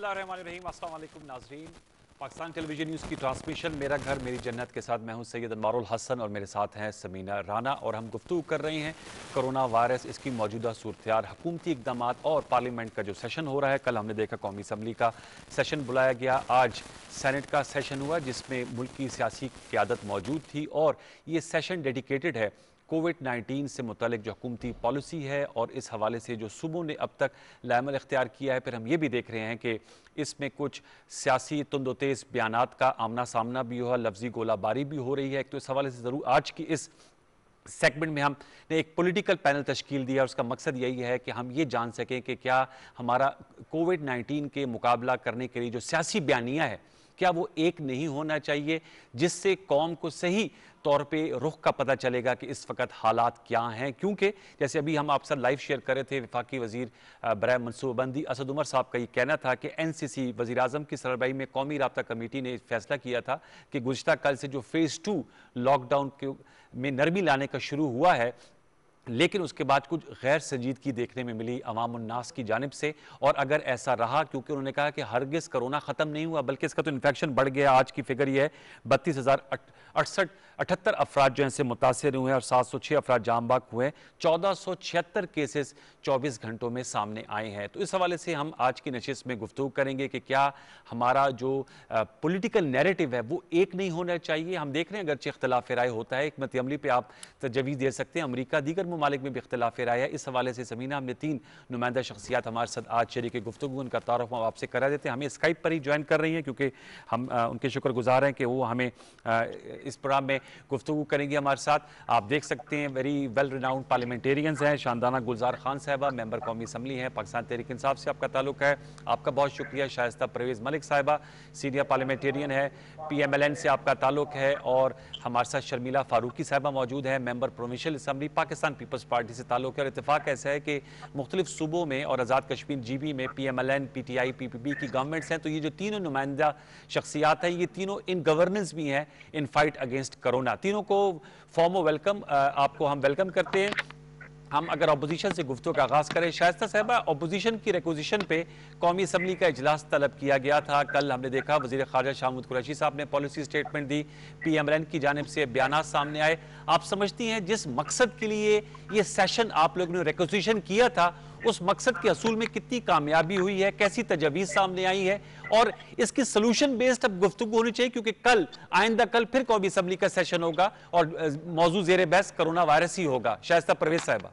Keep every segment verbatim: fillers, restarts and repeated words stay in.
बिस्मिल्लाहिर्रहमानिर्रहीम। अस्सलाम वालेकुम नाज़रीन। पाकिस्तान टेलीविजन न्यूज़ की ट्रांसमिशन मेरा घर मेरी जन्नत के साथ मैं हूं सैयद अनवारुल हसन और मेरे साथ हैं समीना राना और हम गुफ्तगू कर रहे हैं कोरोना वायरस, इसकी मौजूदा सूरत-ए-हाल, हुकूमती इक़दामात और पार्लियामेंट का जो सेशन हो रहा है। कल हमने देखा कौमी असम्बली का सेशन बुलाया गया, आज सेनेट का सेशन हुआ जिसमें मुल्क की सियासी क़यादत मौजूद थी और ये सेशन डेडिकेटेड है कोविड नाइन्टीन से मुतल्लिक जो हुकूमती पॉलिसी है और इस हवाले से जो सूबों ने अब तक लामल इख्तियार किया है। फिर हम ये भी देख रहे हैं कि इसमें कुछ सियासी तुंदो तेज़ बयानात का आमना सामना भी हुआ, लफ्जी गोलाबारी भी हो रही है। एक तो इस हवाले से ज़रूर आज की इस सेगमेंट में हमने एक पॉलिटिकल पैनल तश्कील दिया और उसका मकसद यही है कि हम ये जान सकें कि क्या हमारा कोविड नाइन्टीन के मुकाबला करने के लिए जो सियासी बयानिया है क्या वो एक नहीं होना चाहिए, जिससे कौम को सही तौर पे रुख का पता चलेगा कि इस वक्त हालात क्या हैं। क्योंकि जैसे अभी हम आपसे लाइव शेयर कर रहे थे, वफाकी वजीर बराए मनसूबाबंदी असद उमर साहब का ये कहना था कि एन सी सी वज़ीर आज़म की सरबराही में कौमी राब्ता कमेटी ने फैसला किया था कि गुज़िश्ता कल से जो फेज़ टू लॉकडाउन के में नरमी लाने का शुरू हुआ है, लेकिन उसके बाद कुछ गैर संजीदगी देखने में मिली अवाम उन्नास की जानिब से। और अगर ऐसा रहा, क्योंकि उन्होंने कहा कि हरगिज़ कोरोना ख़त्म नहीं हुआ बल्कि इसका तो इन्फेक्शन बढ़ गया। आज की फिगर ये है बत्तीस हज़ार अड़सठ अठहत्तर अफराद जो हैं मुतासर हुए हैं और सात सौ छः अफराद जाम बाग हुए हैं। चौदह सौ छिहत्तर केसेस चौबीस घंटों में सामने आए हैं। तो इस हवाले से हम आज की नशिस्त में गुफ्तगू करेंगे कि क्या हमारा जो पॉलिटिकल नैरेटिव है वो एक नहीं होना चाहिए। हम देख रहे हैं अगरचे इख्तिलाफ राय होता है, हिकमत अमली पे आप तजवीज़ दे सकते हैं, अमरीका दीगर ममालिक में भी इख्तिलाफ राय है। इस हवाले से समीना हमने तीन नुमाइंदा शख्सियात हमारे साथ आज शरीक गुफ्तगू, उनका तारुफ हम आपसे करा देते हैं। हमें स्काइप पर ही ज्वाइन कर रही हैं क्योंकि हम आ, उनके शुक्रगुजार हैं कि वो हमें आ, इस प्रोग्राम में गुफ्तगू करेंगी हमारे साथ। आप देख सकते हैं वेरी वेल रिनाउंड पार्लियामेंटेरियंस हैं। शानदाना गुलजार खान साहिबा मेंबर कौमी असम्बली हैं, पाकिस्तान तहरीक इंसाफ से आपका ताल्लुक है, आपका बहुत शुक्रिया। शाइस्ता परवेज़ मलिक साहिबा सीनियर पार्लियामेंटेरियन है, पी एम एल एन से आपका ताल्लुक है। और हमारे साथ शर्मिला फारूकी साहिबा मौजूद है, member provincial assembly Pakistan Peoples Party से ताल्लुक है। और इत्तेफाक ऐसा है कि मुख्तलिफ सूबों में और आज़ाद कश्मीर जी बी में P M L N, P T I, P P P की गवर्नमेंट्स हैं। तो ये जो तीनों नुमाइंदा शख्सियात हैं ये तीनों इन गवर्नेंस भी हैं इन फाइट अगेंस्ट कोरोना। तीनों को फॉर्म वेलकम, आपको हम वेलकम करते हैं। हम अगर अपोजिशन से गुफ्तगू का आगाज़ करें, शाइस्ता साहिबा, अपोजिशन की रिक्वेजिशन पे कौमी असम्बली का इजलास तलब किया गया था। कल हमने देखा वज़ीर ख़ारजा शाह महमूद कुरैशी साहब ने पॉलिसी स्टेटमेंट दी, पी एम एल एन की जानिब से बयानात सामने आए। आप समझती हैं जिस मकसद के लिए ये सेशन आप लोगों ने रिक्वेजिशन किया था उस मकसद के असूल में कितनी कामयाबी हुई है, कैसी तजवीज़ सामने आई है और इसकी सोल्यूशन बेस्ड अब गुफ्तगू होनी चाहिए क्योंकि कल आइंदा कल फिर कौमी असम्बली का सेशन होगा और मौजू ज़ेर बहस कोरोना वायरस ही होगा। शाइस्ता परवेज़ साहिबा।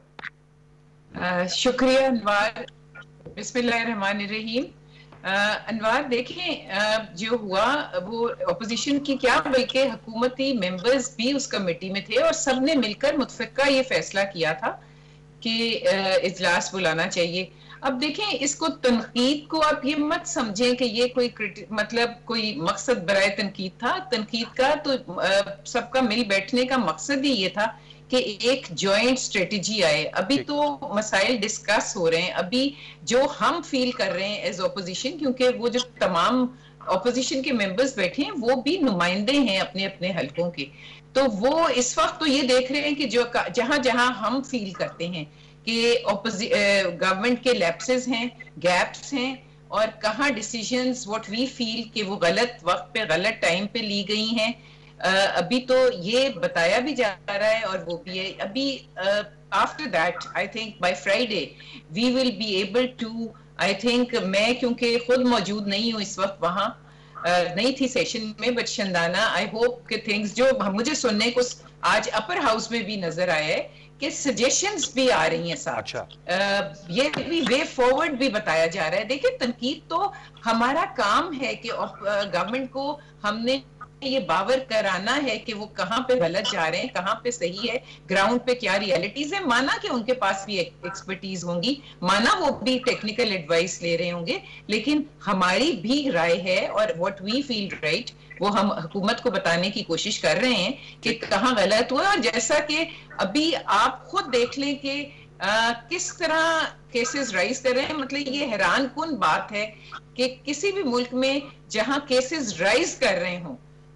शुक्रिया अनवार। बिस्मिल्लाहिर्रहमानिर्रहीम। अनवार देखें, जो हुआ वो अपोजिशन की क्या बल्कि हुकूमती मेंबर्स भी उस कमेटी में थे और सब ने मिलकर मुतफ़िक़ा ये फैसला किया था कि इजलास बुलाना चाहिए। अब देखें, इसको तनकीद को आप ये मत समझें कि ये कोई मतलब कोई मकसद बराए तनकीद था। तनकीद का तो सबका मिल बैठने का मकसद ही ये था कि एक जॉइंट स्ट्रेटजी आए। अभी तो मसाइल डिस्कस हो रहे हैं, अभी जो हम फील कर रहे हैं एज ओपोजिशन, क्योंकि वो जो तमाम ओपोजिशन के मेंबर्स बैठे हैं वो भी नुमाइंदे हैं अपने अपने हलकों के, तो वो इस वक्त तो ये देख रहे हैं कि जो जहां जहां हम फील करते हैं कि गवर्नमेंट के लैप्सेस हैं, गैप्स हैं और कहाँ डिसीजंस व्हाट वी फील कि वो गलत वक्त पे गलत टाइम पे ली गई हैं, अभी तो ये बताया भी जा रहा है और वो भी है। अभी after that I think by Friday we will be able to, I think, मैं क्योंकि खुद मौजूद नहीं हूँ इस वक्त वहाँ, Uh, नहीं थी सेशन में, बट शंदाना आई होप कि थिंग्स जो मुझे सुनने को आज अपर हाउस में भी नजर आया है कि सजेशंस भी आ रही हैं साथ। अच्छा। uh, ये भी वे फॉरवर्ड भी बताया जा रहा है। देखिए, तनकीद तो हमारा काम है कि गवर्नमेंट uh, को हमने ये बावर कराना है कि वो कहाँ पे गलत जा रहे हैं, कहाँ पे सही है, ग्राउंड पे क्या रियलिटीज है। माना कि उनके पास भी एक्सपर्टीज होंगी, माना वो भी टेक्निकल एडवाइस ले रहे होंगे, लेकिन हमारी भी राय है और व्हाट वी फील राइट वो हम हुकूमत को बताने की कोशिश कर रहे हैं कि कहाँ गलत हुआ। और जैसा कि अभी आप खुद देख लें कि आ, किस तरह केसेस राइज कर रहे हैं, मतलब ये हैरान कुन बात है कि किसी भी मुल्क में जहां केसेस राइज कर रहे हों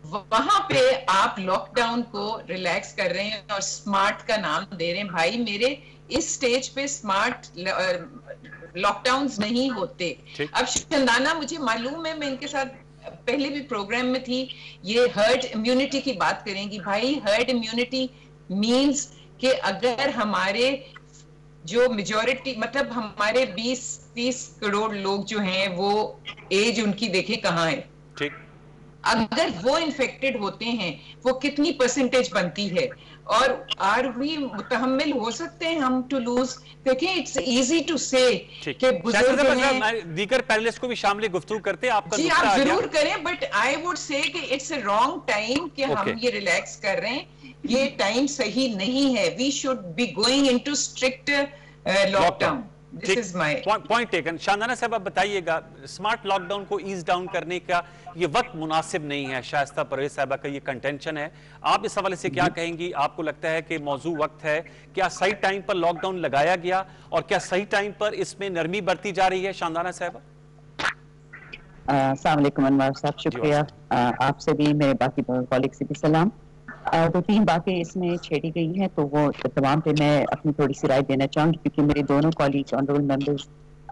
वहां पे आप लॉकडाउन को रिलैक्स कर रहे हैं और स्मार्ट का नाम दे रहे हैं। भाई मेरे इस स्टेज पे स्मार्ट लॉकडाउन्स नहीं होते। अब चंदाना, मुझे मालूम है, मैं इनके साथ पहले भी प्रोग्राम में थी, ये हर्ड इम्यूनिटी की बात करेंगी। भाई हर्ड इम्यूनिटी मींस कि अगर हमारे जो मेजॉरिटी, मतलब हमारे बीस तीस करोड़ लोग जो हैं वो एज उनकी देखें कहाँ है, ठीक, अगर वो इन्फेक्टेड होते हैं वो कितनी परसेंटेज बनती है, और आर वी मुतहम्मिल हो सकते हैं हम टू लूज? देखिए, इट्स इजी टू से कि बुजुर्ग हैं, दीगर पैनलिस्ट को भी शामिल गुफ्तगू करते हैं, आपका जी आप जरूर करें, बट आई वुड से कि इट्स अ रॉन्ग टाइम कि हम ये रिलैक्स कर रहे हैं, ये टाइम सही नहीं है। We should be going into strict lockdown. This is my point taken. Shandana साहब, आप बताइएगा, स्मार्ट लॉकडाउन को ईज डाउन करने का ये वक्त मुनासिब नहीं है। शाइस्ता परवेज साहबा का ये कंटेंशन है, आप इस हवाले से क्या कहेंगी? आपको लगता है कि मौजू वक्त है, क्या सही टाइम पर लॉकडाउन लगाया गया और क्या सही टाइम पर इसमें नरमी बरती जा रही है? शांदाना साहबा। अस्सलाम वालेकुम अनवर साहब, शुक्रिया। आपसे भी, मेरे बाकी कॉलीग से भी सलाम। दो तीन बातें इसमें छेड़ी गई हैं, तो वो तमाम पे मैं अपनी थोड़ी सी राय देना चाहूंगी, क्योंकि मेरे दोनों colleague honourable members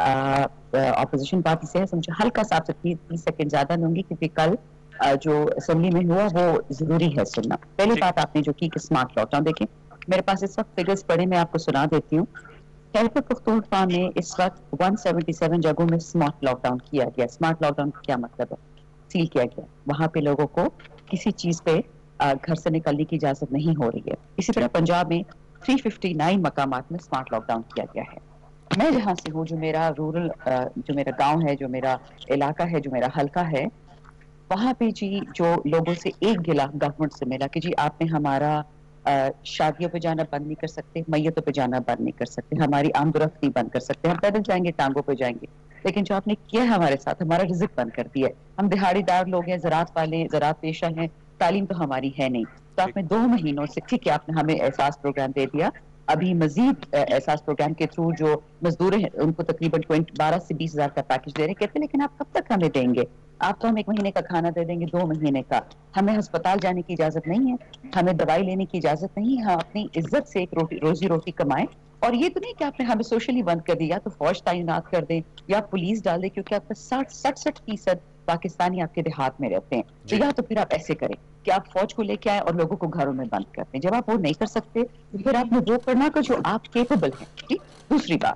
opposition party से है, तो मुझे हल्का सा आपसे तीस सेकंड ज्यादा लूंगी, क्योंकि कल आ, जो असेंबली में हुआ वो जरूरी है सुनना। पहली बात आपने जो की कि स्मार्ट लॉकडाउन, देखिए मेरे पास इस वक्त फिगर्स पड़े, मैं आपको सुना देती हूँ। खैबर पख्तूनख्वा में इस वक्त एक सौ सतहत्तर जगहों में स्मार्ट लॉकडाउन किया गया। स्मार्ट लॉकडाउन का क्या मतलब है? सील किया गया, वहां पे लोगों को किसी चीज पे घर से निकलने की इजाजत नहीं हो रही है। इसी तरह पंजाब में तीन सौ उनसठ मकामात में स्मार्ट लॉकडाउन किया गया है। मैं जहाँ से हूँ, जो मेरा रूरल, जो मेरा गांव है, जो मेरा इलाका है, जो मेरा हल्का है, वहाँ पे जी जो लोगों से एक गिला गवर्नमेंट से मिला कि जी आपने हमारा शादियों पे जाना बंद नहीं कर सकते, मैयतों पे जाना बंद नहीं कर सकते, हमारी आमदोरफ्त नहीं बंद कर सकते, हम पैदल जाएंगे, टांगों पे जाएंगे, लेकिन जो आपने किया है हमारे साथ, हमारा रिज़्क बंद कर दिया है। हम दिहाड़ीदार लोग हैं, ज़राअत वाले, ज़राअत पेशा हैं, तालीम तो हमारी है नहीं, तो आपने दो महीनों से, ठीक है, आपने हमें एहसास प्रोग्राम दे दिया, अभी मजीद एहसास प्रोग्राम के थ्रू जो मजदूर हैं उनको तकरीबन बारह से बीस हजार का पैकेज दे रहे, कहते लेकिन आप कब तक हमें देंगे? आप तो हम एक महीने का खाना दे देंगे, दो महीने का, हमें अस्पताल जाने की इजाजत नहीं है, हमें दवाई लेने की इजाजत नहीं है, हम अपनी इज्जत से एक रोटी रोजी रोटी कमाएं। और ये तो नहीं कि आपने हमें सोशली बंद कर दिया, तो फौज तैनात कर दें या पुलिस डाल दें, क्योंकि आपका साठ सड़सठ फीसद पाकिस्तानी आपके देहात में रहते हैं, तो या तो फिर आप ऐसे करें कि आप फौज को लेके आए और लोगों को घरों में बंद कर दें। जब आप वो नहीं कर सकते तो फिर आपने वो करना का जो आप केपेबल हैं। ठीक, दूसरी बात,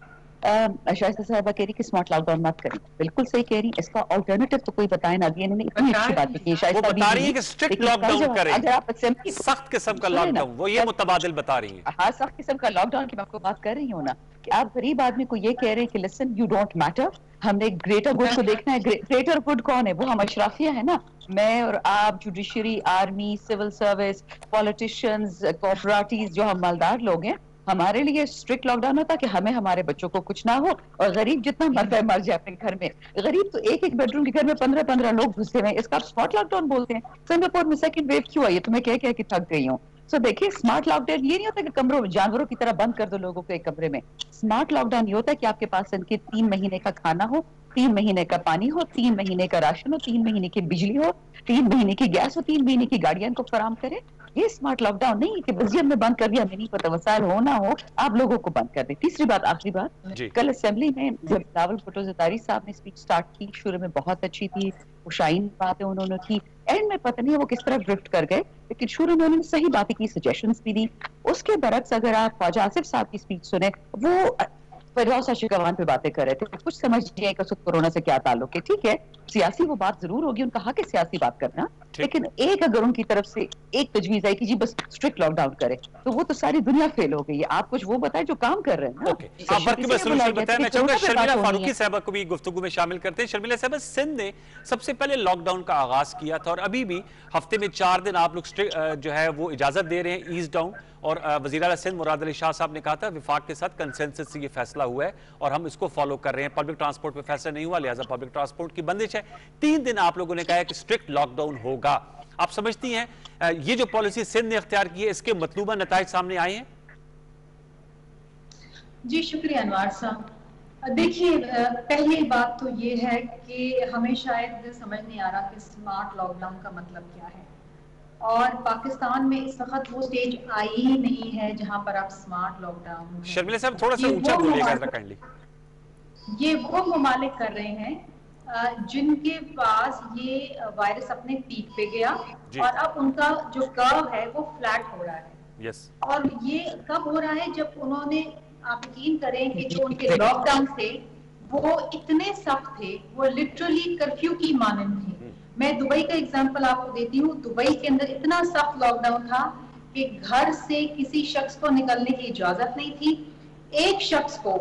शाइस्ता साहबा कह रही कि स्मार्ट लॉकडाउन मत करें, बिल्कुल सही कह रही, इसका ऑल्टरनेटिव तो कोई बताए ना। इन्होंने इतनी अच्छी बात की, शाइस्ता बता रही है कि स्ट्रिक्ट लॉकडाउन करें, अगर आप सख्त किस्म का लॉकडाउन, वो ये मुतबादिल बता रही है। हाँ, सख्त किस्म का लॉकडाउन की मैं आपको बात कर रही हूँ ना, कि आप गरीब आदमी को ये कह रहे हैं कि लिसन यू डोंट मैटर, हमने ग्रेटर गुड को देखना है। ग्रेटर गुड कौन है? वो हम अशराफिया है ना, मैं और आप, judiciary, army, civil service, politicians, corporatives, जो हम मालदार लोग हैं, हमारे लिए स्ट्रिक्ट लॉकडाउन होता कि हमें हमारे बच्चों को कुछ ना हो, और गरीब जितना मरता है मर जाए अपने घर में। गरीब तो एक एक बेडरूम के घर में पंद्रह पंद्रह लोग घुसे हुए हैं, इसका आप स्मार्ट लॉकडाउन बोलते हैं। सिंगापुर में सेकंड वेव क्यों आई? तो मैं कह कह के थक गई हूँ। सो so, देखिए, स्मार्ट लॉकडाउन ये नहीं होता कि कमरों में जानवरों की तरह बंद कर दो लोगों को एक कमरे में। स्मार्ट लॉकडाउन ये होता है कि आपके पास इनके तीन महीने का खाना हो, तीन महीने का पानी हो, तीन महीने का राशन हो, तीन महीने की बिजली हो, तीन महीने की गैस हो, तीन महीने की गाड़ियां इनको फराम करे। ये स्मार्ट लॉकडाउन नहीं है कि म्यूजियम में बंद कर दिया, हमें नहीं पता वसाइल हो ना हो, आप लोगों को बंद कर दे। तीसरी बात, आखिरी बात, कल असेंबली में जब बिलावल भुट्टो ज़रदारी साहब ने स्पीच स्टार्ट की, शुरू में बहुत अच्छी थी, खुशाइन बातें उन्होंने की, एंड में पता नहीं वो किस तरह ड्रिफ्ट कर गए, लेकिन शुरू में उन्होंने सही बातें की, सजेशंस भी दी। उसके बरक्स अगर आप ख्वाजा आसिफ साहब की स्पीच सुने, वो फिरदौस शिकवान पे बातें कर रहे थे, कुछ समझ नहीं कि उसको कोरोना से क्या ताल्लुक है। ठीक है, सियासी वो बात जरूर होगी, उनका हक है सियासी बात करना, लेकिन एक अगर उनकी तरफ से एक तजवीज आई कि जी बस स्ट्रिक्ट लॉकडाउन करे, तो वो तो सारी दुनिया फेल हो गई है। आप कुछ वो बताएं जो काम कर रहे हैं ना। okay. आप बाकी मैं सॉल्यूशन बताएं, मैं चाहूंगा शर्मिला फारूकी साहबा को भी गुफ्तगू में शामिल करते हैं। शर्मिला साहबा, सिंध ने सबसे पहले लॉकडाउन का आगाज किया था और अभी भी हफ्ते में चार दिन आप लोग जो है वो इजाजत दे रहे हैं ईज डाउन, और वज़ीर आला सिंध मुराद अली शाह साहब ने कहा था विफाक के साथ कंसेंसस से ये फैसला हुआ है और हम इसको फॉलो कर रहे हैं। पब्लिक ट्रांसपोर्ट पे फैसला नहीं हुआ, लिहाजा पब्लिक ट्रांसपोर्ट की बंदिश है। तीन दिन आप लोगों ने कहा है कि स्ट्रिक्ट लॉकडाउन होगा। आप समझती हैं ये जो पॉलिसी सिंध ने इख्तियार की है, इसके मतलूबा नताइज सामने आए हैं? जी शुक्रिया अनवार साहब। دیکھیے پہلی بات تو یہ ہے کہ ہمیں شاید سمجھ نہیں آ رہا کہ اسمارٹ لاک ڈاؤن کا مطلب کیا ہے، اور پاکستان میں اس وقت وہ سٹیج آئی ہی نہیں ہے جہاں پر آپ اسمارٹ لاک ڈاؤن شرمیلا صاحب تھوڑا سا اونچا بولیے گا ذرا کائنڈلی. یہ وہ ممالک کر رہے ہیں جن کے پاس یہ وائرس اپنے پیک پہ گیا اور اب ان کا جو کرو ہے وہ فلیٹ ہو رہا ہے، اور یہ کب ہو رہا ہے جب انہوں نے، آپ یقین کریں کہ جو ان کے لاک ڈاؤن تھے وہ اتنے سخت تھے، وہ لٹرلی کرفیو کی مانند تھے. میں دبئی کا اگزامپل آپ کو دیتی ہوں. دبئی کے اندر اتنا سخت لاک ڈاؤن تھا کہ گھر سے کسی شخص کو نکلنے کی اجازت نہیں تھی. ایک شخص کو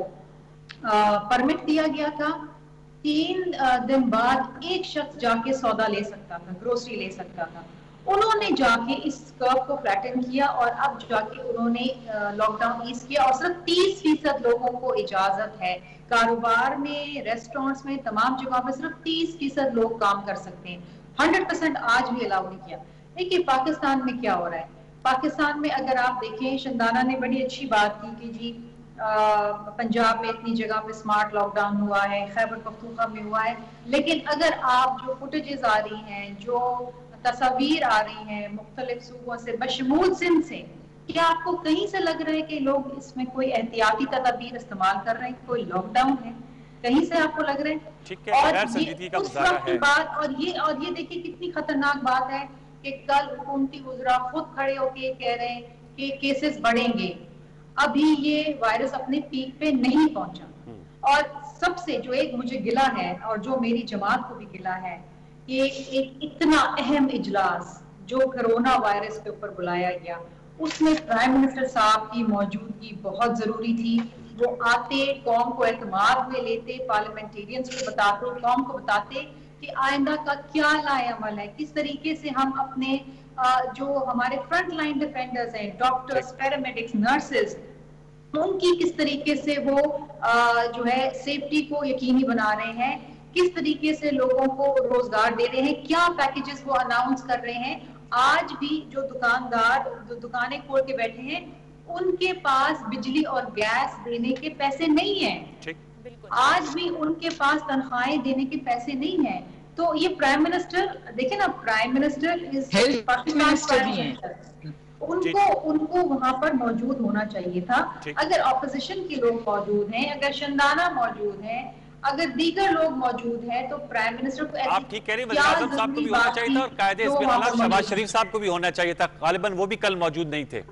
پرمٹ دیا گیا تھا، تین دن بعد ایک شخص جا کے سودا لے سکتا تھا، گروسری لے سکتا تھا. انہوں نے جا کے اس کرو کو فلیٹن کیا اور اب جا کے انہوں نے لاک ڈاؤن ایز کیا، اور صرف تیس فیصد لوگوں کو اجازت ہے. کاروبار میں، ریسٹورینٹس میں، تمام جگہوں پہ صرف تیس فیصد لوگ کام کر سکتے ہیں. ہنڈریڈ پرسینٹ آج بھی الاؤ نہیں کیا. دیکھیے پاکستان میں کیا ہو رہا ہے. پاکستان میں اگر آپ دیکھیں، شندانہ نے بڑی اچھی بات کی کہ جی پنجاب میں اتنی جگہ پہ اسمارٹ لاک ڈاؤن ہوا ہے، خیبر پختونخوا میں ہوا ہے، لیکن اگر آپ جو فوٹیجز آ رہی ہیں، جو تصاویر آ رہی ہیں مختلف صوبوں سے بشمول سندھ سے، کیا آپ کو کہیں سے لگ رہا ہے کہ لوگ اس میں کوئی احتیاطی تدابیر استعمال کر رہے ہیں، کوئی لاک ڈاؤن ہے؟ کہیں سے آپ کو لگ رہا ہے؟ اور یہ اس وقت کی بات، اور یہ اور یہ دیکھیے کتنی خطرناک بات ہے کہ کل حکومتی وزراء خود کھڑے ہو کے کہہ رہے ہیں کہ کیسز بڑھیں گے. ابھی یہ وائرس اپنے پیک پہ نہیں پہنچا. اور سب سے جو ایک مجھے گلہ ہے اور جو میری جماعت کو بھی گلہ ہے، کہ ایک اتنا اہم اجلاس جو کرونا وائرس کے اوپر بلایا گیا، اس میں پرائم منسٹر صاحب کی موجودگی بہت ضروری تھی. وہ آتے، قوم کو اعتماد میں لیتے، پارلیمنٹیرینز کو بتاتے، قوم کو بتاتے کہ آئندہ کا کیا لائے عمل ہے، کس طریقے سے ہم اپنے جو ہمارے فرنٹ لائن ڈیفینڈرز ہیں، ڈاکٹرز، پیرامیڈکس، نرسز، ان کی کس طریقے سے وہ جو ہے سیفٹی کو یقینی بنا رہے ہیں، کس طریقے سے لوگوں کو روزگار دے رہے ہیں، کیا پیکیجز وہ اناؤنس کر رہے ہیں. آج بھی جو دکاندار جو دکانیں کھول کے بیٹھے ہیں، ان کے پاس بجلی اور گیس دینے کے پیسے نہیں ہیں. آج بھی ان کے پاس تنخواہیں دینے کے پیسے نہیں ہیں. تو یہ پرائم منسٹر دیکھیں نا، prime minister Pakistan prime minister, ان کو ان کو وہاں پر موجود ہونا چاہیے تھا. اگر اپوزیشن کے لوگ موجود ہیں، اگر شندانہ موجود ہیں، اگر دیگر لوگ موجود ہیں، تو پرائم منسٹر کو آپ ٹھیک کہہ رہی ہیں، وزیر اعظم صاحب کو بھی ہونا چاہیے تھا اور قائد حزب اللہ شہباز شریف صاحب کو بھی ہونا چاہیے تھا. غالباً وہ بھی کل موجود نہیں تھے.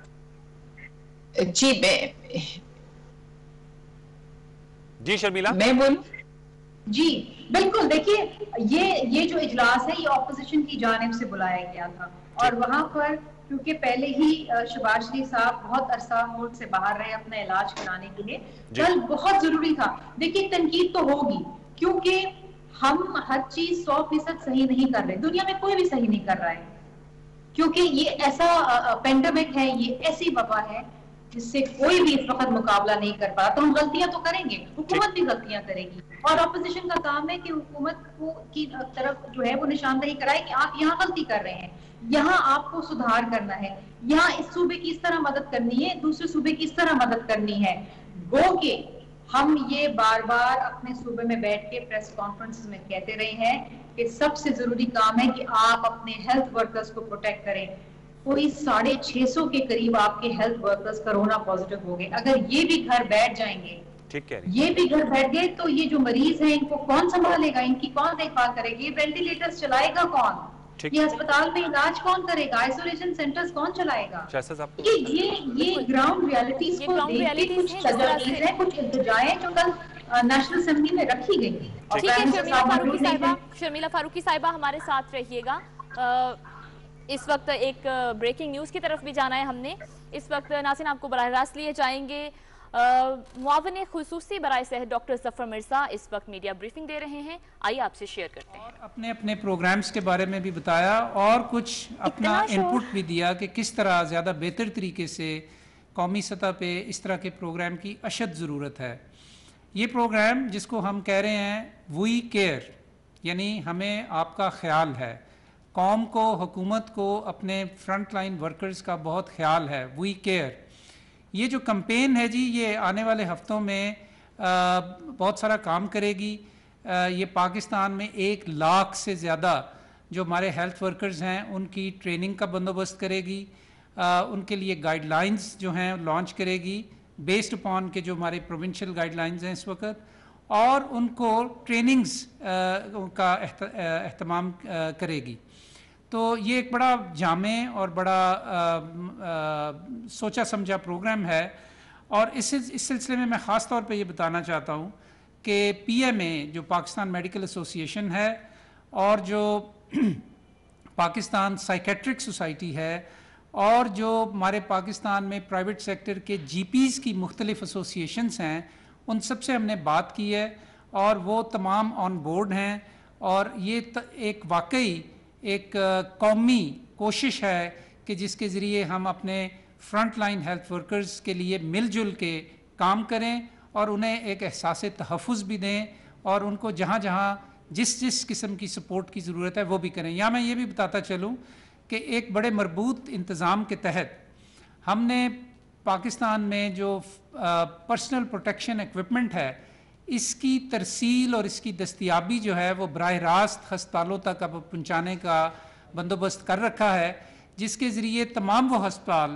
جی میں جی شرمیلا میں بولوں؟ جی بالکل. دیکھیے یہ یہ جو اجلاس ہے یہ اپوزیشن کی جانب سے بلایا گیا تھا، اور وہاں پر کیونکہ پہلے ہی شہباز شریف صاحب بہت عرصہ ملک سے باہر رہے اپنا علاج کرانے کے لیے، کل بہت ضروری تھا. دیکھیے تنقید تو ہوگی کیونکہ ہم ہر چیز سو فیصد صحیح نہیں کر رہے، دنیا میں کوئی بھی صحیح نہیں کر رہا ہے، کیونکہ یہ ایسا پینڈیمک ہے، یہ ایسی وبا ہے جس سے کوئی بھی اس وقت مقابلہ نہیں کر پا. تو ہم غلطیاں تو کریں گے، حکومت بھی غلطیاں کرے گی، اور اپوزیشن کا کام ہے کہ حکومت کو کی طرف جو ہے وہ نشاندہی کرائے کہ آپ یہاں غلطی کر رہے ہیں، یہاں آپ کو سدھار کرنا ہے، یہاں اس صوبے کی اس طرح مدد کرنی ہے، دوسرے صوبے کی اس طرح مدد کرنی ہے. گو کہ ہم یہ بار بار اپنے صوبے میں بیٹھ کے پریس کانفرنس میں کہتے رہے ہیں کہ سب سے ضروری کام ہے کہ آپ اپنے ہیلتھ ورکرز کو پروٹیکٹ کریں. کوئی ساڑھے چھ سو کے قریب آپ کے ہیلتھ ورکرز کرونا پازیٹیو ہو گئے. اگر یہ بھی گھر بیٹھ جائیں گے، یہ بھی گھر بیٹھ گئے، تو یہ جو مریض ہیں ان کو کون سنبھالے گا، ان کی کون دیکھ بھال کرے گا، یہ وینٹیلیٹرز چلائے گا کون، یہ ہسپتال میں علاج کون کرے گا، آئسولیشن سینٹرز کون چلائے گا. یہ یہ یہ گراؤنڈ ریالٹیز کو دیکھ کے کچھ تجاویز ہیں، کچھ التجائیں جو کل نیشنل اسمبلی میں رکھی گئی. ٹھیک ہے شرمیلا فاروقی صاحبہ، شرمیلا فاروقی صاحبہ ہمارے ساتھ رہیے گا. اس وقت ایک بریکنگ نیوز کی طرف بھی جانا ہے ہم نے. اس وقت ناظرین آپ کو براہ راست لیے جائیں گے. معاون خصوصی برائے صحت ڈاکٹر ظفر مرزا اس وقت میڈیا بریفنگ دے رہے ہیں، آئیے آپ سے شیئر کرتے ہیں. اور اپنے اپنے پروگرامز کے بارے میں بھی بتایا اور کچھ اپنا انپٹ بھی دیا کہ کس طرح زیادہ بہتر طریقے سے قومی سطح پہ اس طرح کے پروگرام کی اشد ضرورت ہے. یہ پروگرام جس کو ہم کہہ رہے ہیں وی کیئر، یعنی ہمیں آپ کا خیال ہے، قوم کو، حکومت کو، اپنے فرنٹ لائن ورکرز کا بہت خیال ہے. وی کیئر یہ جو کمپین ہے جی، یہ آنے والے ہفتوں میں बहुत सारा काम करेगी। ये पाकिस्तान में एक लाख से ज़्यादा जो हमारे हेल्थ वर्कर्स हैं उनकी ट्रेनिंग का बंदोबस्त करेगी, उनके लिए गाइडलाइंस जो हैं लॉन्च करेगी बेस्ड अपॉन के जो हमारे प्रोविंशियल गाइडलाइंस हैं इस वक्त, और उनको ट्रेनिंग्स का एहतमाम करेगी। तो ये एक बड़ा जामे और बड़ा आ, आ, सोचा समझा प्रोग्राम है। और इस इस सिलसिले में मैं ख़ास तौर पे ये बताना चाहता हूँ कि पी एम ए जो पाकिस्तान मेडिकल एसोसिएशन है और जो पाकिस्तान साइकेट्रिक सोसाइटी है और जो हमारे पाकिस्तान में प्राइवेट सेक्टर के जी पीज़ की मुख्तलिफ एसोसिएशंस हैं, उन सब से हमने बात की है और वो तमाम ऑन बोर्ड हैं। और ये एक वाकई एक कौमी कोशिश है कि जिसके ज़रिए हम अपने फ्रंट लाइन हेल्थ वर्कर्स के लिए मिलजुल के काम करें और उन्हें एक एहसास तहफ़्फ़ुज़ भी दें और उनको जहाँ जहाँ जिस जिस किस्म की सपोर्ट की ज़रूरत है वो भी करें। या मैं ये भी बताता चलूँ कि एक बड़े मरबूत इंतज़ाम के तहत हमने पाकिस्तान में जो पर्सनल प्रोटेक्शन इक्विपमेंट है इसकी तरसील और इसकी दस्तियाबी जो है वो बराह रास्त हस्पतालों तक अब पहुँचाने का बंदोबस्त कर रखा है, जिसके ज़रिए तमाम वो हस्पताल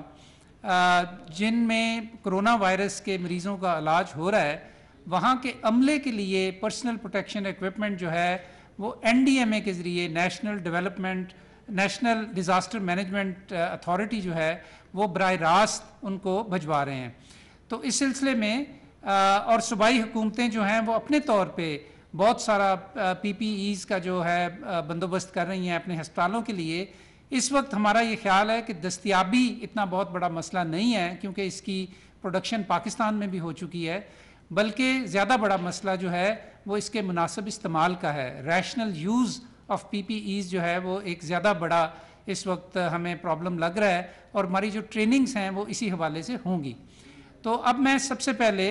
जिनमें कोरोना वायरस के मरीज़ों का इलाज हो रहा है वहाँ के अमले के लिए पर्सनल प्रोटेक्शन इक्विपमेंट जो है वो एन डी एम ए के ज़रिए national development national disaster management authority जो है वो बराह रास्त उनको भिजवा रहे हैं। तो इस सिलसिले में आ, और सूबाई हुकूमतें जो हैं वो अपने तौर पे बहुत सारा पी पी ईज़ का जो है बंदोबस्त कर रही हैं अपने हस्पतालों के लिए। इस वक्त हमारा ये ख्याल है कि दस्तियाबी इतना बहुत बड़ा मसला नहीं है क्योंकि इसकी प्रोडक्शन पाकिस्तान में भी हो चुकी है, बल्कि ज़्यादा बड़ा मसला जो है वो इसके मुनासिब इस्तेमाल का है। Rational use of P P Es जो है वो एक ज़्यादा बड़ा इस वक्त हमें प्रॉब्लम लग रहा है और हमारी जो ट्रेनिंग्स हैं वो इसी हवाले से होंगी। तो अब मैं सबसे पहले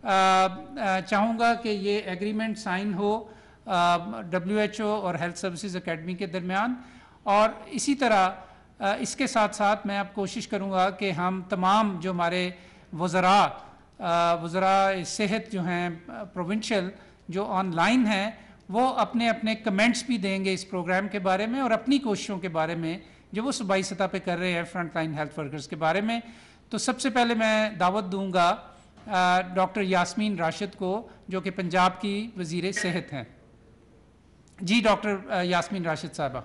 चाहूँगा कि ये एग्रीमेंट साइन हो डब्ल्यू एच ओ और हेल्थ सर्विसेज अकेडमी के दरमियान, और इसी तरह इसके साथ साथ मैं अब कोशिश करूँगा कि हम तमाम जो हमारे वज़रा वज़रा सेहत जो हैं प्रोविंशियल जो ऑनलाइन हैं वो अपने अपने कमेंट्स भी देंगे इस प्रोग्राम के बारे में और अपनी कोशिशों के बारे में जो वो सूबाई सतह पे कर रहे हैं फ्रंट लाइन हेल्थ वर्कर्स के बारे में। तो सबसे पहले मैं दावत दूंगा डॉक्टर यास्मीन राशिद को जो कि पंजाब की वज़ीर सेहत हैं। जी डॉक्टर यास्मीन राशिद साहबा।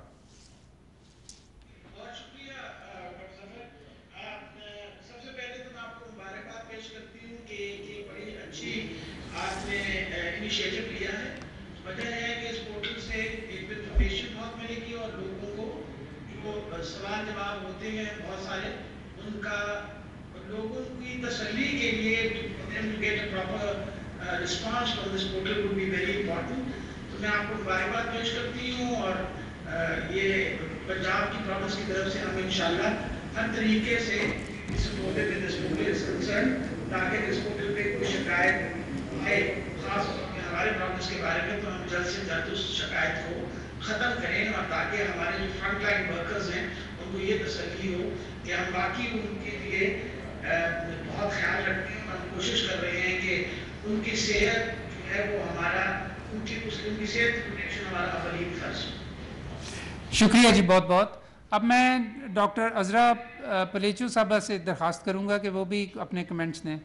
इनिशिएटिव लिया है। वजह है कि इस पोर्टल से एक इन्फॉर्मेशन बहुत मिलेगी और लोगों को जो सवाल जवाब होते हैं बहुत सारे उनका लोगों की तसल्ली के लिए to get a proper response from this portal would be very important. तो मैं आपको मुबारकबाद पेश करती हूँ और ये पंजाब की प्रोविंस की तरफ से हम इंशाल्लाह हर तरीके से इस पोर्टल में दिस पोर्टल इज कंसर्न ताकि इस पोर्टल पे कोई शिकायत है खास हमारे प्रॉब्लम्स के बारे में तो हम जल्द से जल्द उस शिकायत को ख़त्म करें और ताकि हमारे जो फ्रंट लाइन वर्कर्स हैं उनको ये तसल्ली हो कि हम बाकी उनके लिए बहुत ख्याल रखते हैं और हम कोशिश कर रहे हैं कि उनकी सेहत जो है वो हमारा उनकी उनकी सेहत प्रोटेक्शन हमारा अवलीन फर्ज है। शुक्रिया जी बहुत बहुत। अब मैं डॉक्टर अजरा पलेचू साहबा से दरख्वास्त करूँगा कि वो भी अपने कमेंट्स दें।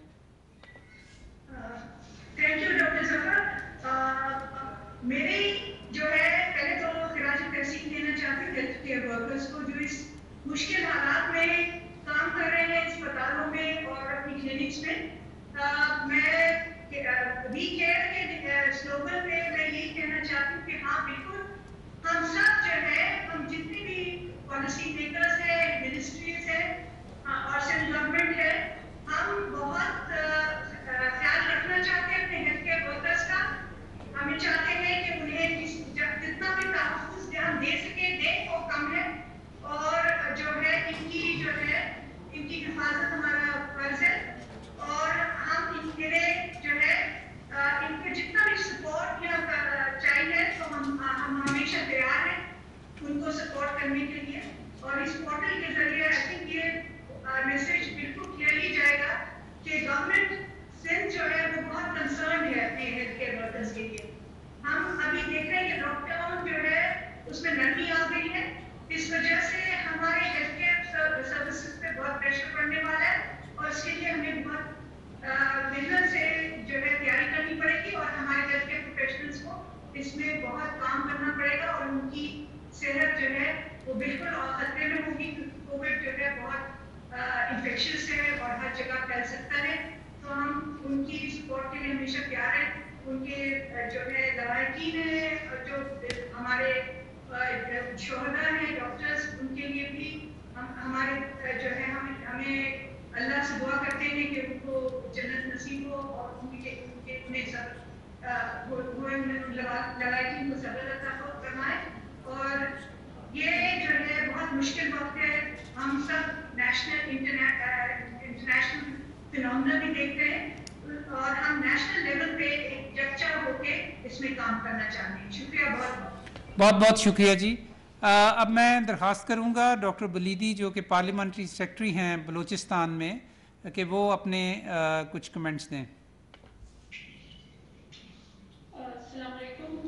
Thank you doctor Zafar. मेरे जो है पहले तो खिराज तहसीन देना चाहती हूँ हेल्थ केयर वर्कर्स को जो इस मुश्किल हालात में काम कर रहे हैं अस्पतालों में और अपनी क्लिनिक्स में। आ, मैं वी केयर के स्लोगन पे मैं यही कहना चाहती हूँ कि हाँ बिल्कुल हम सब जो है हम जितने भी पॉलिसी मेकर्स है मिनिस्ट्रीज है और सेंट्रल गवर्नमेंट है हम बहुत ख्याल रखना चाहते हैं अपने हेल्थ केयर वर्कर्स का। हमें चाहते हैं कि उन्हें जितना भी तहफ़्फ़ुज़ हम दे सके दें वो कम है और जो है इनकी जो है इनकी हिफाजत हमारा फर्ज है। और اس میں نرمی آ گئی ہے. اس وجہ سے ہمارے ہیلتھ کیئر سروسز پہ بہت پریشر پڑنے والا ہے اور اس کے لیے ہمیں بہت محنت سے جو ہے تیاری کرنی پڑے گی اور ہمارے ہیلتھ کیئر پروفیشنلز کو اس میں بہت کام کرنا پڑے گا اور ان کی صحت جو ہے وہ بالکل خطرے میں ہوگی. کووڈ جو ہے بہت انفیکشس ہے اور ہر جگہ پھیل سکتا ہے. تو ہم ان کی سپورٹ کے لیے ہمیشہ تیار ہیں. ان کے جو ہے لوائقین ہیں جو ہمارے شہدا ہیں ڈاکٹرز ان کے لیے بھی ہم ہمارے جو ہے ہم ہمیں اللہ سے دعا کرتے ہیں کہ ان کو جنت نصیب ہو اور ان کے انہیں سب لوائقین کو صبر عطا فرمائے. اور یہ جو ہے بہت مشکل وقت ہے. ہم سب نیشنل انٹرنیشنل فنومنا بھی دیکھ رہے ہیں اور ہم نیشنل لیول پہ ایک یکجا ہو کے اس میں کام کرنا چاہتے ہیں. شکریہ بہت بہت بہت بہت شکریہ جی. اب میں درخواست کروں گا ڈاکٹر بلیدی جو کہ پارلیمنٹری سیکرٹری ہیں بلوچستان میں کہ وہ اپنے کچھ کمنٹس دیں. السلام علیکم.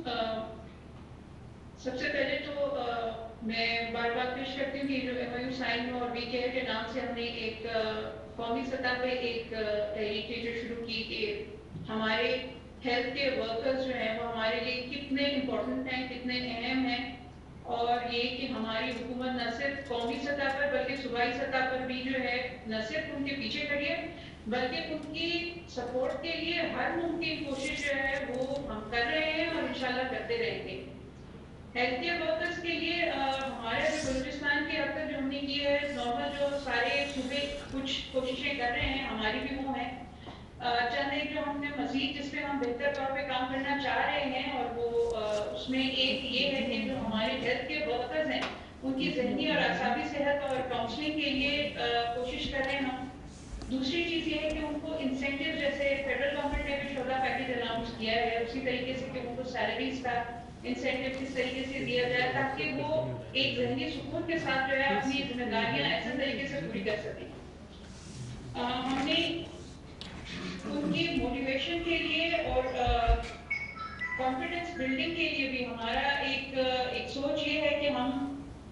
سب سے پہلے تو میں بار بار پیش کرتی ہوں کہ جو ایم او یو سائن اور وی کیئر کے نام سے ہم نے ایک قومی سطح پہ ایک تحریک جو شروع کی کہ ہمارے ہیلتھ کے ورکرز جو ہیں وہ ہمارے لیے کتنے امپورٹنٹ ہیں, کتنے اہم ہیں, اور یہ کہ ہماری حکومت نہ صرف قومی سطح پر بلکہ صوبائی سطح پر بھی جو ہے نہ صرف ان کے پیچھے کھڑی ہے بلکہ ان کی سپورٹ کے لیے ہر ممکن کوشش جو ہے وہ ہم کر رہے ہیں اور انشاءاللہ کرتے رہیں گے. ہیلتھ کیئر ورکرز کے لیے ہمارے بلوچستان کی اب تک جو ہم نے کی ہے نارمل جو سارے صوبے کچھ کوششیں کر رہے ہیں ہماری بھی وہ ہیں. چند ایک جو ہم نے مزید جس پہ ہم بہتر طور پہ کام کرنا چاہ رہے ہیں اور وہ اس میں ایک یہ ہے کہ جو ہمارے ہیلتھ کیئر ورکرز ہیں ان کی ذہنی اور اعصابی صحت اور کاؤنسلنگ کے لیے کوشش کر رہے ہیں ہم. دوسری چیز یہ ہے کہ ان کو انسینٹیو جیسے فیڈرل گورنمنٹ نے بھی شعبہ پیکیج اناؤنس کیا ہے اسی طریقے سے کہ ان کو سیلریز کا انسینٹیو کس طریقے سے دیا جائے تاکہ وہ ایک ذہنی سکون کے ساتھ جو ہے اپنی ذمہ داریاں ایسے طریقے سے پوری کر سکیں. ہم نے ان کی موٹیویشن کے لیے اور کانفیڈنس بلڈنگ کے لیے بھی ہمارا ایک ایک سوچ یہ ہے کہ ہم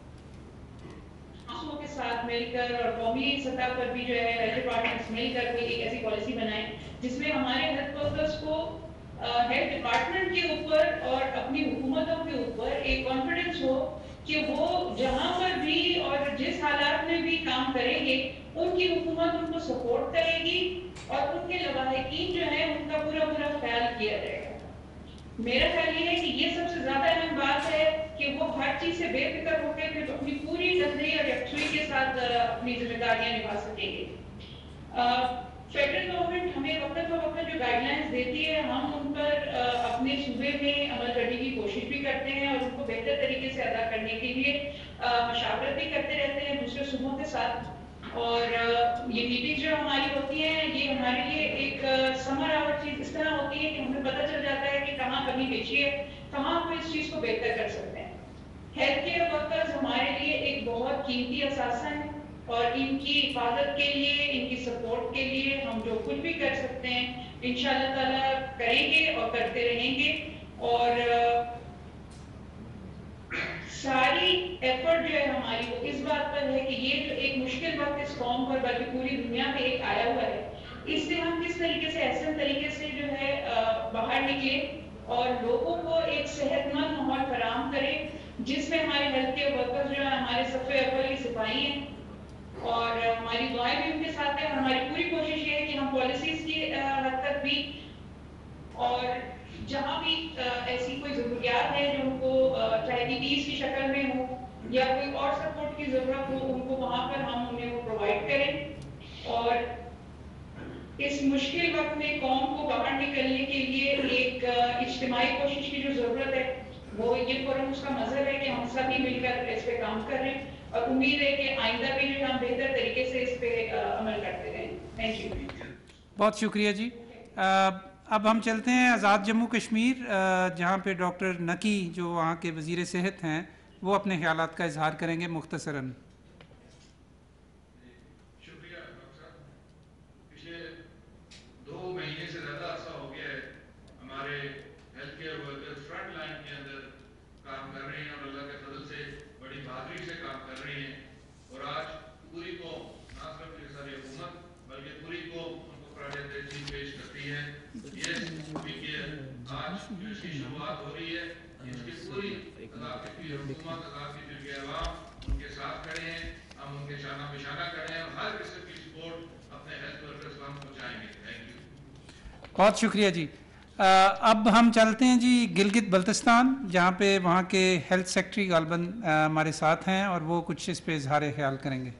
کے ساتھ مل کر اور قومی سطح پر بھی جو ہے ہیلتھ ڈپارٹمنٹس مل کر کوئی ایک ایسی پالیسی بنائیں جس میں ہمارے ہیلتھ ورکرز کو ہیلتھ ڈپارٹمنٹ کے اوپر اور اپنی حکومتوں کے اوپر ایک کانفیڈنس ہو کہ وہ جہاں پر بھی اور جس حالات میں بھی کام کریں گے ان کی حکومت ان کو سپورٹ کرے گی اور ان کے لواحقین جو ہیں ان کا پورا پورا خیال کیا جائے گا. میرا خیال یہ ہے کہ یہ سب سے زیادہ اہم بات ہے کہ وہ ہر چیز سے بے فکر ہو کے پھر اپنی پوری تنظیم اور یکسوئی کے ساتھ اپنی ذمہ داریاں نبھا سکیں گے. فیڈرل گورنمنٹ ہمیں وقت فوقت جو گائیڈ لائنس دیتی ہے ہم ان پر اپنے صوبے میں عمل کرنے کی کوشش بھی کرتے ہیں اور ان کو بہتر طریقے سے ادا کرنے کے لیے مشاورت بھی کرتے رہتے ہیں دوسرے صوبوں کے ساتھ. اور یہ میٹنگ جو ہماری ہوتی ہیں یہ ہمارے لیے ایک سمر آور چیز اس طرح ہوتی ہے کہ ہمیں پتہ چل جاتا ہے کہ کہاں کمی بیچی ہے, کہاں ہم اس چیز کو بہتر کر سکتے ہیں. ہیلتھ کیئر ورکرز ہمارے لیے ایک بہت قیمتی اثاثہ ہیں اور ان کی حفاظت کے لیے ان کی سپورٹ کے لیے ہم جو کچھ بھی کر سکتے ہیں انشاءاللہ تعالیٰ کریں گے اور کرتے رہیں گے. اور ساری ایفرٹ جو ہے ہماری وہ اس بات پر ہے کہ یہ جو ایک مشکل وقت اس قوم پر بلکہ پوری دنیا میں ایک آیا ہوا ہے اس سے ہم کس طریقے سے احسن طریقے سے جو ہے باہر نکلے اور لوگوں کو ایک صحت مند ماحول فراہم کریں جس میں ہمارے ہیلتھ کیئر ورکرز جو ہیں ہمارے صف اول کے سپاہی ہیں اور ہماری دعائیں بھی ان کے ساتھ ہیں اور ہماری پوری کوشش یہ ہے کہ ہم پالیسیز کی حد تک بھی اور جہاں بھی ایسی کوئی ضروریات ہے جو ان کو چاہے پی پیز کی شکل میں ہو یا کوئی اور سپورٹ کی ضرورت ہو ان کو وہاں پر ہم انہیں وہ پرووائڈ کریں اور اس مشکل وقت میں قوم کو باہر نکلنے کے لیے ایک اجتماعی کوشش کی جو ضرورت ہے وہ یہ فورم اس کا مظہر ہے کہ ہم سبھی مل کر اس پہ کام کر رہے ہیں اور امید ہے کہ آئندہ بھی جو ہم بہتر طریقے سے اس پہ عمل کرتے رہیں. Thank you. بہت شکریہ جی. اب ہم چلتے ہیں آزاد جموں کشمیر جہاں پہ ڈاکٹر نکی جو وہاں کے وزیر صحت ہیں وہ اپنے خیالات کا اظہار کریں گے مختصراً. شکریہ ڈاکٹر صاحب. پچھلے دو مہینے سے زیادہ عرصہ ہو گیا ہے ہمارے health care worker front line کے اندر کام کر رہے ہیں اور اللہ کا बेखौफी से काम कर रही हैं और आज पूरी कौम, ना सिर्फ ये सारी हुकूमत बल्कि पूरी कौम उनको प्रायोरिटी पेश करती है। ये आज जो इसकी शुरुआत हो रही है, इसकी पूरी हुकूमत, की अवाम उनके साथ खड़े हैं, हम उनके शाना बिशाना खड़े हैं और हर किस्म की सपोर्ट अपने हेल्थ वर्कर्स को हम पहुँचाएंगे। Thank you. बहुत शुक्रिया जी। आ, अब हम चलते हैं जी गिलगित बल्तिस्तान, जहाँ पे वहाँ के हेल्थ सेक्रेटरी गालबन हमारे साथ हैं और वो कुछ इस पे इजहार ख्याल करेंगे।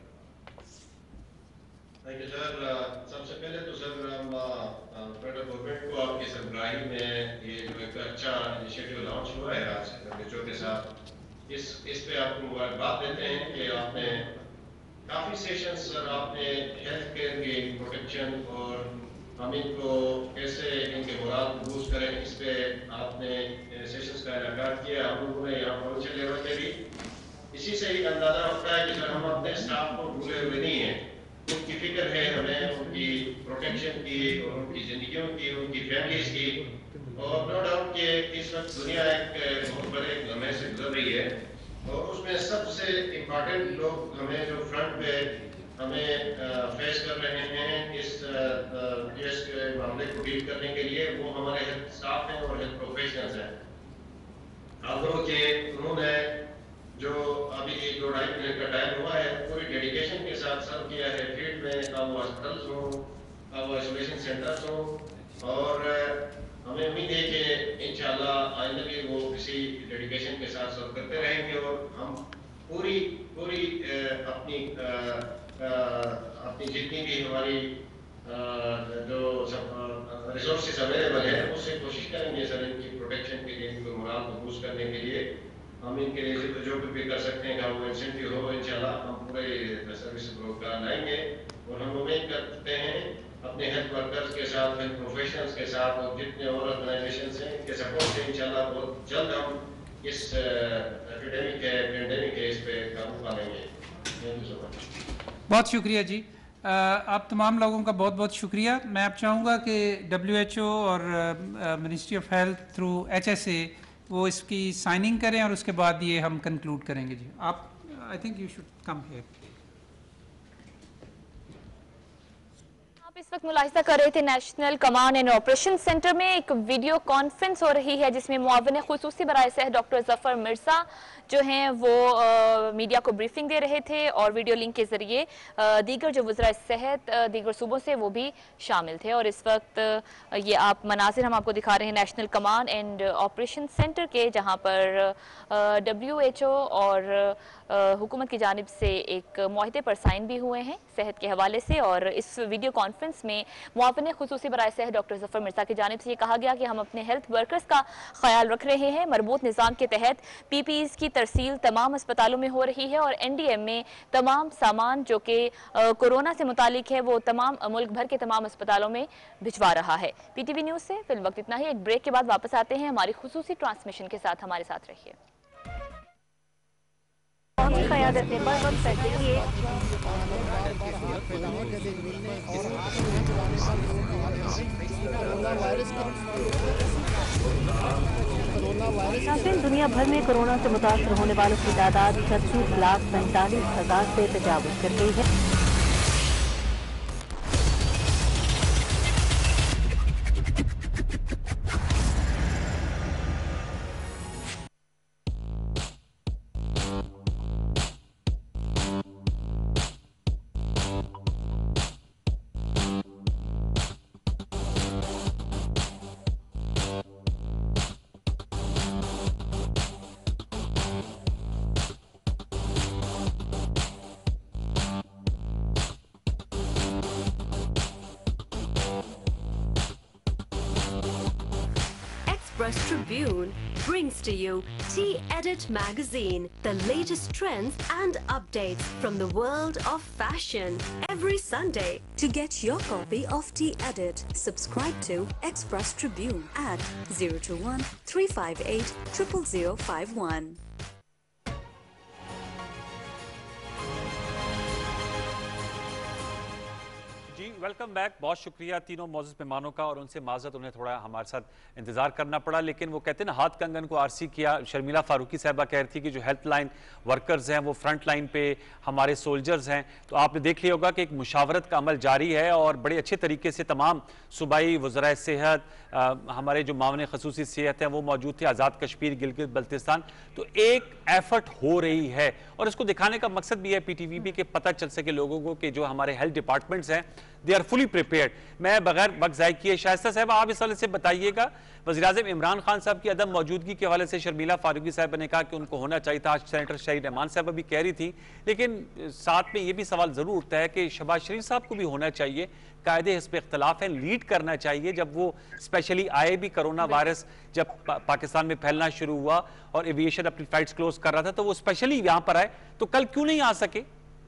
Thank you sir. सबसे पहले तो सर हम फेडरल गवर्नमेंट को आपकी सरबराही में ये जो एक अच्छा इनिशिएटिव लॉन्च हुआ है आज बच्चों के साथ, इस इस पे आपको मुबारकबाद देते हैं कि आपने काफ़ी सेशंस सर आपने हेल्थ केयर की प्रोटेक्शन और हम इनको कैसे इनके मोराल को बूस्ट करें, इस पे आपने सेशंस का इनाकात किया। हम लोगों ने यहाँ प्रोविंशियल लेवल पे भी इसी से ही अंदाजा होता है कि सर हम अपने स्टाफ को भूले हुए नहीं हैं, उनकी फिक्र है हमें, उनकी प्रोटेक्शन की और उनकी ज़िंदगियों की, उनकी फैमिलीज की। और नो डाउट कि इस वक्त दुनिया एक बहुत बड़े लम्हे से गुजर रही है और उसमें सबसे इम्पॉर्टेंट लोग हमें जो फ्रंट पे हमें फेस कर रहे हैं इस केस के मामले को डील करने के लिए, वो हमारे हेल्थ स्टाफ हैं और हेल्थ प्रोफेशनल्स हैं। आप लोगों के उन्होंने जो अभी एक दो ढाई मिनट का टाइम हुआ है पूरी डेडिकेशन के साथ सर्व किया है फील्ड में, अब वो हॉस्पिटल्स हों, अब वो आइसोलेशन सेंटर्स हों, और हमें उम्मीद है कि इंशाल्लाह आइंदा भी वो इसी डेडिकेशन के साथ सर्व करते रहेंगे और हम पूरी पूरी अपनी अपनी जितनी भी हमारी जो रिसोर्सेज अवेलेबल है उससे कोशिश करेंगे सर इनकी प्रोटेक्शन के लिए, इनको मोराल को बूस्ट करने के लिए। हम इनके लिए जो भी कर सकते हैं, वो इंसेंटिव हो, इंशाल्लाह हम पूरे सर्विस प्रोग्राम लाएंगे और हम उम्मीद करते हैं अपने हेल्थ वर्कर्स के साथ, हेल्थ प्रोफेशनल्स के साथ और जितने और ऑर्गेनाइजेशन हैं इनके सपोर्ट से इंशाल्लाह बहुत जल्द हम इस एपिडेमिक है, पेंडेमिक है, इस पे काबू पा लेंगे। Thank you so much. बहुत शुक्रिया जी। आप तमाम लोगों का बहुत बहुत शुक्रिया। मैं आप चाहूँगा कि डब्ल्यू एच ओ और ministry of health through H S A वो इसकी साइनिंग करें और उसके बाद ये हम कंक्लूड करेंगे जी। आप I think you should come here. आप इस वक्त मुलाहिजा कर रहे थे national command and operation centre में एक वीडियो कॉन्फ्रेंस हो रही है जिसमें मुआविन खुसूसी बराए सेहत डॉक्टर जफर मिर्जा जो हैं वो आ, मीडिया को ब्रीफिंग दे रहे थे और वीडियो लिंक के जरिए दीगर जो वज़राए सेहत दीगर सूबों से वो भी शामिल थे। और इस वक्त ये आप मनाजिर हम आपको दिखा रहे हैं national command and operation centre के, जहाँ पर डब्ल्यू एच ओ और हुकूमत की जानिब से एक मुआहदे पर साइन भी हुए हैं सेहत के हवाले से। और इस वीडियो कॉन्फ्रेंस में मुआविन खुसूसी बराए सेहत डॉक्टर जफर मिर्जा की जानिब से ये कहा गया कि हम अपने हेल्थ वर्कर्स का ख्याल रख रहे हैं। मरबूत निज़ाम के तहत पी पी ईज़ की तरसील तमाम अस्पतालों में हो रही है और एन डी एम में तमाम सामान जो कि कोरोना से मुतालिक है वो तमाम मुल्क भर के तमाम अस्पतालों में भिजवा रहा है। पी टी वी न्यूज़ से फिल वक्त इतना ही। एक ब्रेक के बाद वापस आते हैं हमारी खुसूसी ट्रांसमिशन के साथ। हमारे साथ रहिए। दुनिया भर में कोरोना से मुतासर होने वालों की तादाद छत्तीस लाख पैंतालीस हजार से तजावुज कर गई है। Express Tribune brings to you T-Edit magazine, the latest trends and updates from the world of fashion every Sunday. To get your copy of T-Edit, subscribe to Express Tribune at zero two one, three five eight, zero zero zero five one. Welcome back. बहुत शुक्रिया तीनों मौजूद मेहमानों का, और उनसे माजरत, उन्हें थोड़ा हमारे साथ इंतजार करना पड़ा, लेकिन वो कहते हैं ना, हाथ कंगन को आरसी किया। शर्मिला फारूकी साहबा कह रही थी कि जो हेल्थ लाइन वर्कर्स हैं वो फ्रंट लाइन पे हमारे सोल्जर्स हैं। तो आपने देख लिया होगा कि एक मुशावरत का अमल जारी है और बड़े अच्छे तरीके से तमाम सूबाई वज़राए सेहत, हमारे जो मामले खसूसी सेहत हैं वो मौजूद थे, आज़ाद कश्मीर, गिलगित बल्तिस्तान। तो एक एफर्ट हो रही है और इसको दिखाने का मकसद भी है पी टी वी बी के पता चल सके लोगों को कि जो हमारे हेल्थ डिपार्टमेंट्स हैं दे आर फुली प्रिपेयर्ड। मैं बगैर वक्त ज़ाय किए शाइस्ता साहब आप इस हवाले से बताइएगा। वज़ीर-ए-आज़म इमरान खान साहब की अदम मौजूदगी के हवाले से शर्मिला फारूकी साहब ने कहा कि उनको होना चाहिए था, आज सेनेटर शहीद रहमान साहब भी कह रही थी, लेकिन साथ में ये भी सवाल ज़रूर उठता है कि शहबाज शरीफ साहब को भी होना चाहिए। कायदे हिस्ब इख्तलाफ है, लीड करना चाहिए। जब वो स्पेशली आए भी कोरोना वायरस जब पा, पाकिस्तान में फैलना शुरू हुआ और एविएशन अपनी फ्लाइट्स क्लोज कर रहा था, तो वो स्पेशली यहाँ पर आए, तो कल क्यों नहीं आ सके?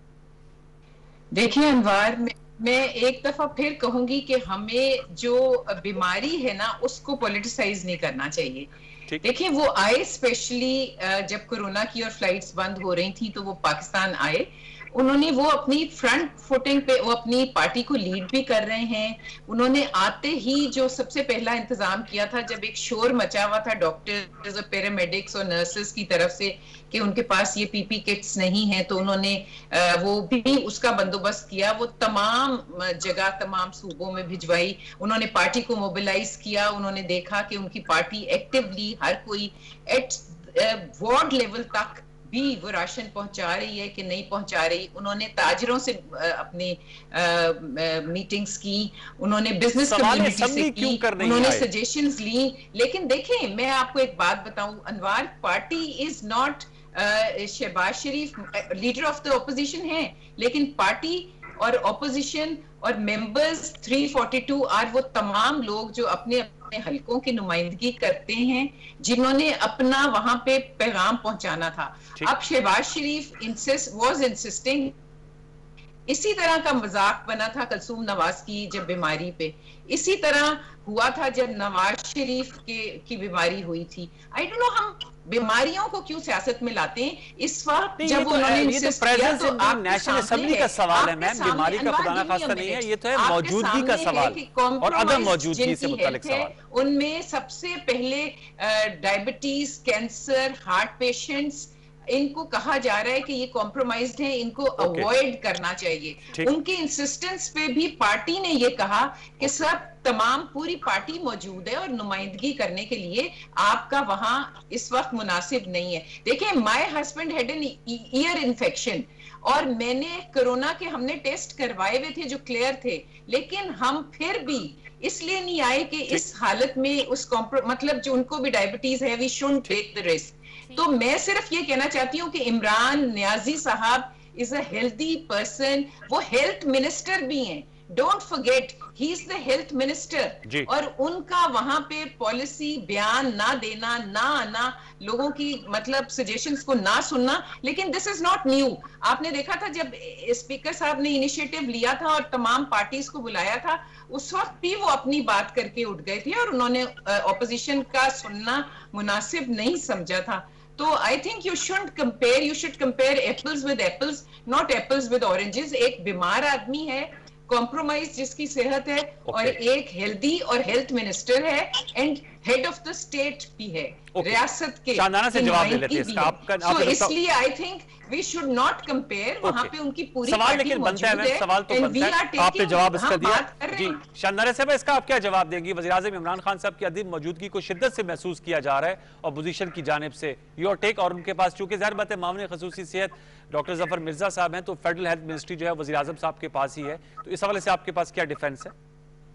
देखिए अनवार, मैं, मैं एक दफा फिर कहूंगी कि हमें जो बीमारी है ना उसको पॉलिटिसाइज नहीं करना चाहिए। देखिए वो आए स्पेशली जब कोरोना की और फ्लाइट्स बंद हो रही थी, तो वो पाकिस्तान आए। उन्होंने वो अपनी फ्रंट फुटिंग पे वो अपनी पार्टी को लीड भी कर रहे हैं। उन्होंने आते ही जो सबसे पहला इंतजाम किया था, जब एक शोर मचा हुआ था डॉक्टर्स और पैरामेडिक्स और नर्सेस की तरफ से कि उनके पास ये पीपी किट्स नहीं है, तो उन्होंने वो भी उसका बंदोबस्त किया। वो तमाम जगह तमाम सूबों में भिजवाई। उन्होंने पार्टी को मोबिलाइज किया। उन्होंने देखा कि उनकी पार्टी एक्टिवली हर कोई एट वार्ड लेवल तक भी वो राशन पहुंचा रही है कि नहीं पहुंचा रही। उन्होंने ताजरों से अपनी मीटिंग्स की, उन्होंने बिजनेस कम्युनिटी से की, उन्होंने सजेशंस ली। लेकिन देखें, मैं आपको एक बात बताऊं Anwar, party is not Shahbaz Sharif leader of the opposition है, लेकिन पार्टी और ऑपोजिशन और मेंबर्स तीन सौ बयालीस आर वो तमाम लोग जो अपने अपने हलकों की नुमाइंदगी करते हैं, जिन्होंने अपना वहां पे पैगाम पहुंचाना था। अब Shahbaz Sharif insist was insisting, इसी तरह का मजाक बना था कलसूम नवाज की जब बीमारी पे, इसी तरह हुआ था जब नवाज शरीफ के की बीमारी हुई थी। आई डोंट नो हम बीमारियों को क्यों सियासत में लाते हैं इस वक्त जब उन्होंने इंसिस्ट किया। तो नेशनल असेंबली का सवाल है मैम, बीमारी का खुदा खास्ता नहीं है, ये तो है मौजूदगी का सवाल और अदम मौजूदगी से मुताल्लिक सवाल। उनमें सबसे पहले डायबिटीज, कैंसर, हार्ट पेशेंट्स, इनको कहा जा रहा है कि ये कॉम्प्रोमाइज्ड है, इनको अवॉइड करना चाहिए। उनकी इंसिस्टेंस पे भी पार्टी ने ये कहा कि सब तमाम पूरी पार्टी मौजूद है और नुमाइंदगी करने के लिए आपका वहां इस वक्त मुनासिब नहीं है। देखिए, my husband had an ear infection और मैंने कोरोना के हमने टेस्ट करवाए हुए थे जो क्लियर थे, लेकिन हम फिर भी इसलिए नहीं आए कि इस हालत में उस मतलब जो उनको भी डायबिटीज है, we shouldn't take the risk. तो मैं सिर्फ ये कहना चाहती हूँ कि इमरान नियाजी साहब इज अ हेल्दी पर्सन, वो हेल्थ मिनिस्टर भी हैं, don't forget he is the health minister, और उनका वहां पे पॉलिसी बयान ना देना, ना आना, लोगों की मतलब सजेशंस को ना सुनना। लेकिन दिस इज नॉट न्यू। आपने देखा था जब स्पीकर साहब ने इनिशिएटिव लिया था और तमाम पार्टीज को बुलाया था, उस वक्त भी वो अपनी बात करके उठ गए थे और उन्होंने ऑपोजिशन का सुनना मुनासिब नहीं समझा था। तो I think you should compare you should compare apples with apples, not apples with oranges. एक बीमार आदमी है, कॉम्प्रोमाइज जिसकी सेहत है, okay. और एक हेल्दी और हेल्थ मिनिस्टर है and head of the state भी है, okay. रियासत के शानदाना से जवाब दे लेते हैं इसका। आपका so, इसलिए I think we should not compare. वहां पे उनकी पूरी सवाल लेकिन बनता है, सवाल तो बनता है, आपने जवाब इसका दिया जी। शानदाना साहब, इसका आप क्या जवाब देंगी? वज़ीर-ए-आज़म इमरान खान साहब की अदीम मौजूदगी को शिद्दत से महसूस किया जा रहा है अपोजिशन की जानिब से, योर टेक। और उनके पास चूंकि ज़ाहिर बात है मामले खसूसी सेहत डॉक्टर जफर मिर्जा साहब हैं, तो फेडरल हेल्थ मिनिस्ट्री जो है वज़ीर-ए-आज़म साहब के पास ही है, तो इस हवाले से आपके पास क्या डिफेंस है?